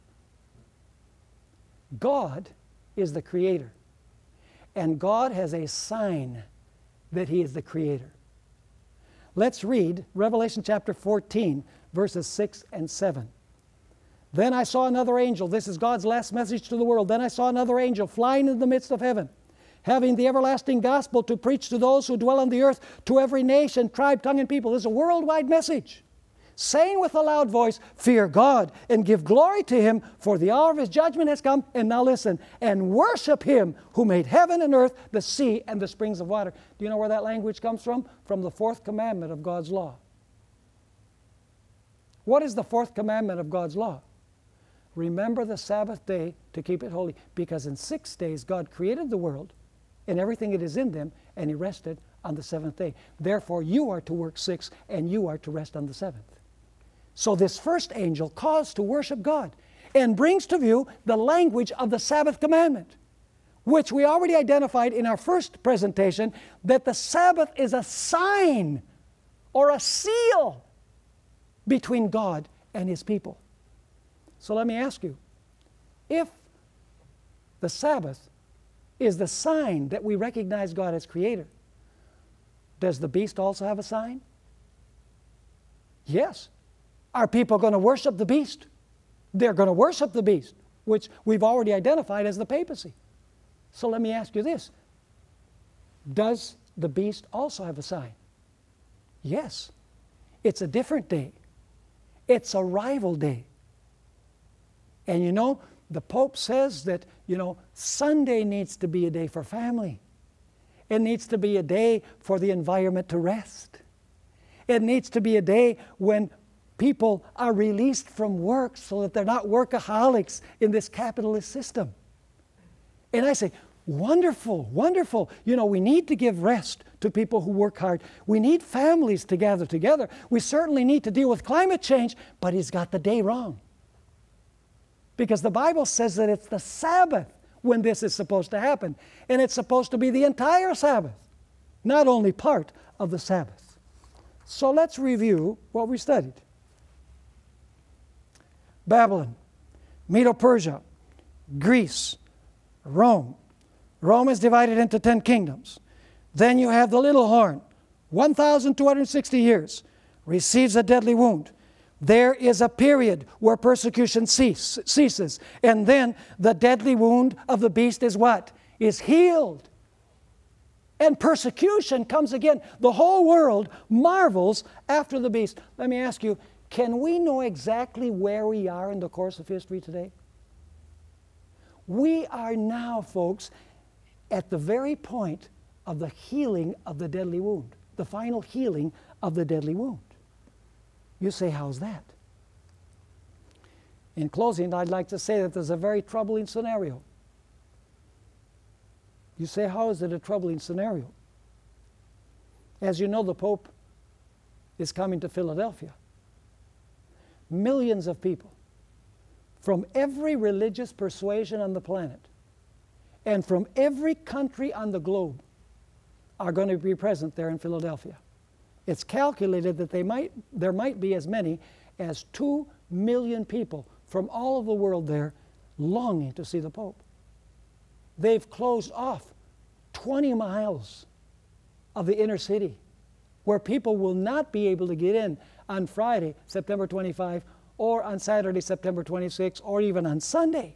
God is the creator, and God has a sign that he is the creator. Let's read Revelation chapter fourteen, verses six and seven. Then I saw another angel. This is God's last message to the world. Then I saw another angel flying in the midst of heaven, having the everlasting gospel to preach to those who dwell on the earth, to every nation, tribe, tongue, and people. This is a worldwide message, saying with a loud voice, fear God and give glory to him, for the hour of his judgment has come. And now listen, and worship him who made heaven and earth, the sea, and the springs of water. Do you know where that language comes from? From the fourth commandment of God's law. What is the fourth commandment of God's law? Remember the Sabbath day to keep it holy, because in six days God created the world and everything that is in them, and he rested on the seventh day. Therefore you are to work six, and you are to rest on the seventh. So this first angel calls to worship God and brings to view the language of the Sabbath commandment, which we already identified in our first presentation, that the Sabbath is a sign or a seal between God and his people. So let me ask you, if the Sabbath is the sign that we recognize God as creator, does the beast also have a sign? Yes. Are people going to worship the beast? They're going to worship the beast, which we've already identified as the papacy. So let me ask you this. Does the beast also have a sign? Yes. It's a different day. It's a rival day. And you know, the Pope says that, you know, Sunday needs to be a day for family. It needs to be a day for the environment to rest. It needs to be a day when people are released from work so that they're not workaholics in this capitalist system. And I say, wonderful, wonderful. You know, we need to give rest to people who work hard. We need families to gather together. We certainly need to deal with climate change, but he's got the day wrong. Because the Bible says that it's the Sabbath when this is supposed to happen. And it's supposed to be the entire Sabbath, not only part of the Sabbath. So let's review what we studied. Babylon, Medo-Persia, Greece, Rome. Rome is divided into ten kingdoms. Then you have the little horn, one thousand two hundred sixty years, receives a deadly wound. There is a period where persecution cease, ceases. And then the deadly wound of the beast is what? Is healed. And persecution comes again. The whole world marvels after the beast. Let me ask you, Can we know exactly where we are in the course of history today? We are now, folks, at the very point of the healing of the deadly wound, the final healing of the deadly wound. You say, how's that? In closing, I'd like to say that there's a very troubling scenario. You say, how is it a troubling scenario? As you know, the Pope is coming to Philadelphia. Millions of people from every religious persuasion on the planet and from every country on the globe are going to be present there in Philadelphia. It's calculated that they might, there might be as many as two million people from all of the world there longing to see the Pope. They've closed off twenty miles of the inner city where people will not be able to get in on Friday, September twenty-fifth, or on Saturday, September twenty-sixth, or even on Sunday.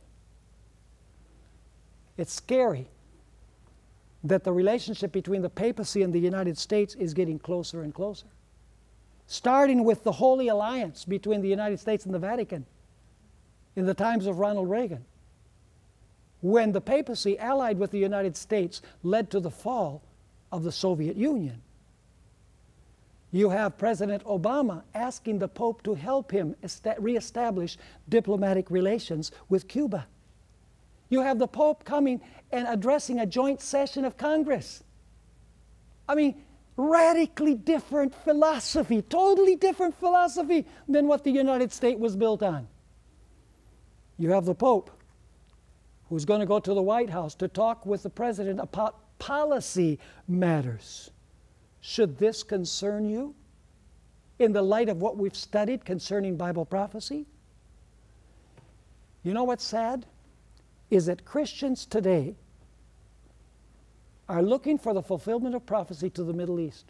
It's scary that the relationship between the papacy and the United States is getting closer and closer. Starting with the Holy Alliance between the United States and the Vatican in the times of Ronald Reagan, when the papacy allied with the United States led to the fall of the Soviet Union. You have President Obama asking the Pope to help him reestablish diplomatic relations with Cuba. You have the Pope coming and addressing a joint session of Congress. I mean, radically different philosophy, totally different philosophy than what the United States was built on. You have the Pope who's going to go to the White House to talk with the President about policy matters. Should this concern you in the light of what we've studied concerning Bible prophecy? You know what's sad? Is that Christians today are looking for the fulfillment of prophecy to the Middle East.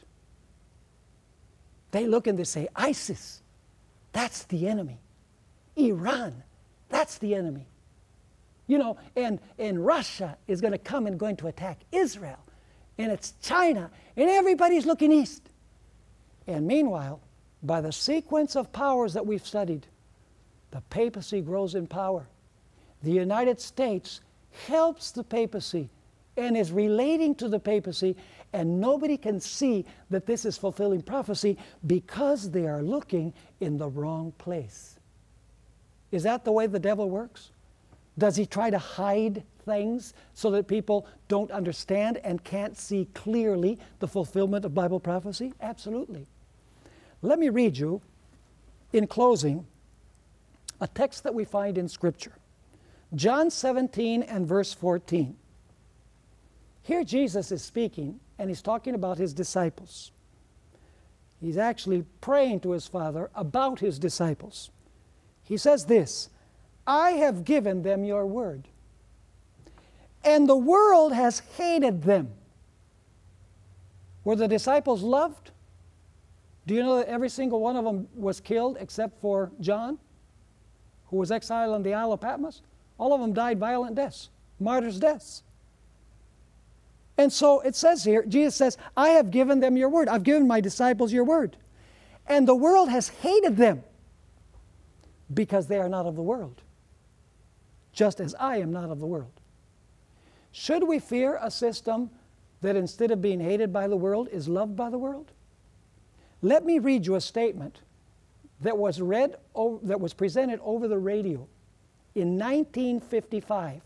They look and they say, ISIS, that's the enemy. Iran, that's the enemy. You know, and, and Russia is going to come and going to attack Israel. And it's China, and everybody's looking east. And meanwhile, by the sequence of powers that we've studied, the papacy grows in power. The United States helps the papacy and is relating to the papacy, and nobody can see that this is fulfilling prophecy because they are looking in the wrong place. Is that the way the devil works? Does he try to hide things so that people don't understand and can't see clearly the fulfillment of Bible prophecy? Absolutely. Let me read you, in closing, a text that we find in Scripture. John seventeen and verse fourteen. Here Jesus is speaking, and he's talking about his disciples. He's actually praying to his Father about his disciples. He says this, I have given them your word, and the world has hated them. Were the disciples loved? Do you know that every single one of them was killed except for John, who was exiled on the Isle of Patmos? All of them died violent deaths, martyrs' deaths. And so it says here, Jesus says, I have given them your word. I've given my disciples your word. And the world has hated them because they are not of the world, just as I am not of the world. Should we fear a system that instead of being hated by the world is loved by the world? Let me read you a statement that was read, that was presented over the radio in nineteen fifty-five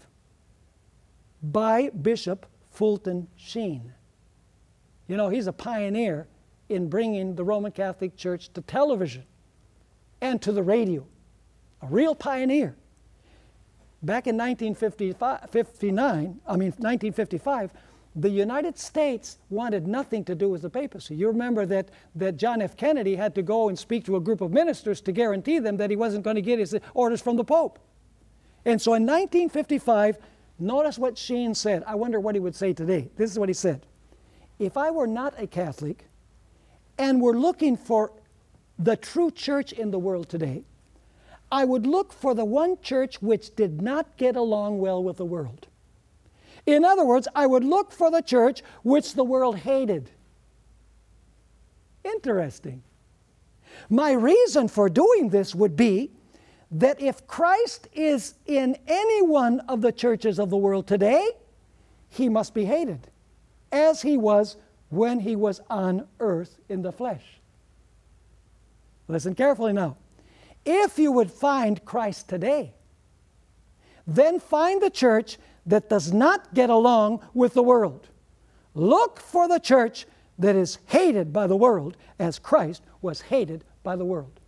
by Bishop Fulton Sheen. You know, he's a pioneer in bringing the Roman Catholic Church to television and to the radio. A real pioneer. Back in nineteen fifty-nine, I mean nineteen fifty-five, the United States wanted nothing to do with the papacy. You remember that, that John F. Kennedy had to go and speak to a group of ministers to guarantee them that he wasn't going to get his orders from the Pope. And so in nineteen fifty-five, notice what Sheen said. I wonder what he would say today. This is what he said. If I were not a Catholic and were looking for the true church in the world today, I would look for the one church which did not get along well with the world. In other words, I would look for the church which the world hated. Interesting. My reason for doing this would be that if Christ is in any one of the churches of the world today, he must be hated, as he was when he was on earth in the flesh. Listen carefully now. If you would find Christ today, then find the church that does not get along with the world. Look for the church that is hated by the world as Christ was hated by the world.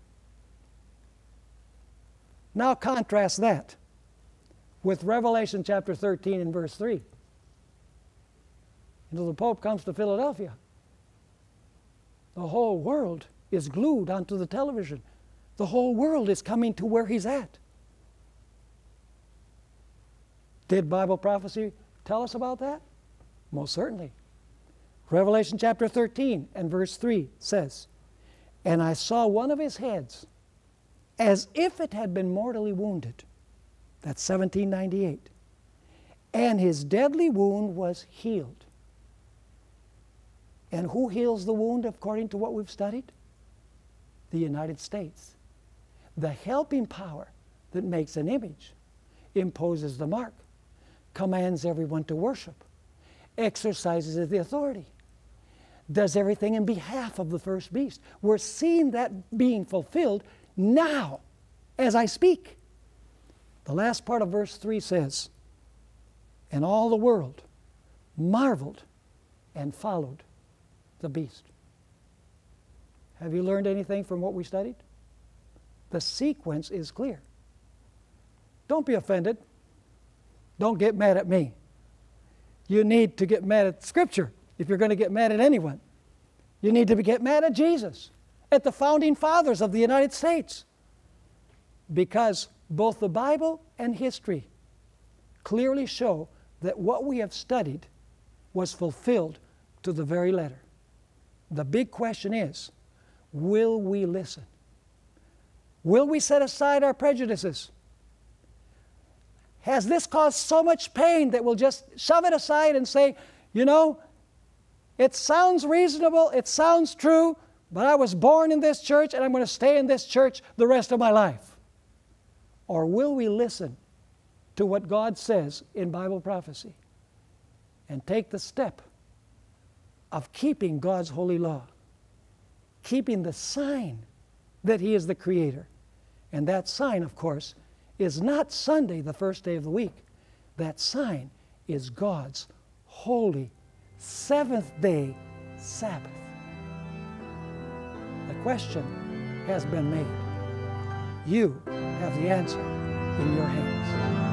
Now contrast that with Revelation chapter thirteen and verse three. You know, the Pope comes to Philadelphia. The whole world is glued onto the television. The whole world is coming to where he's at. Did Bible prophecy tell us about that? Most certainly. Revelation chapter thirteen and verse three says, "And I saw one of his heads as if it had been mortally wounded." That's seventeen ninety-eight. "And his deadly wound was healed." And who heals the wound according to what we've studied? The United States. The helping power that makes an image, imposes the mark, commands everyone to worship, exercises the authority, does everything in behalf of the first beast. We're seeing that being fulfilled now as I speak. The last part of verse three says, "And all the world marveled and followed the beast." Have you learned anything from what we studied? The sequence is clear. Don't be offended. Don't get mad at me. You need to get mad at Scripture if you're going to get mad at anyone. You need to get mad at Jesus, at the founding fathers of the United States, because both the Bible and history clearly show that what we have studied was fulfilled to the very letter. The big question is, will we listen? Will we set aside our prejudices? Has this caused so much pain that we'll just shove it aside and say, you know, it sounds reasonable, it sounds true, but I was born in this church and I'm going to stay in this church the rest of my life? Or will we listen to what God says in Bible prophecy and take the step of keeping God's holy law, keeping the sign that He is the Creator? And that sign, of course, is not Sunday, the first day of the week. That sign is God's holy seventh-day Sabbath. The question has been made. You have the answer in your hands.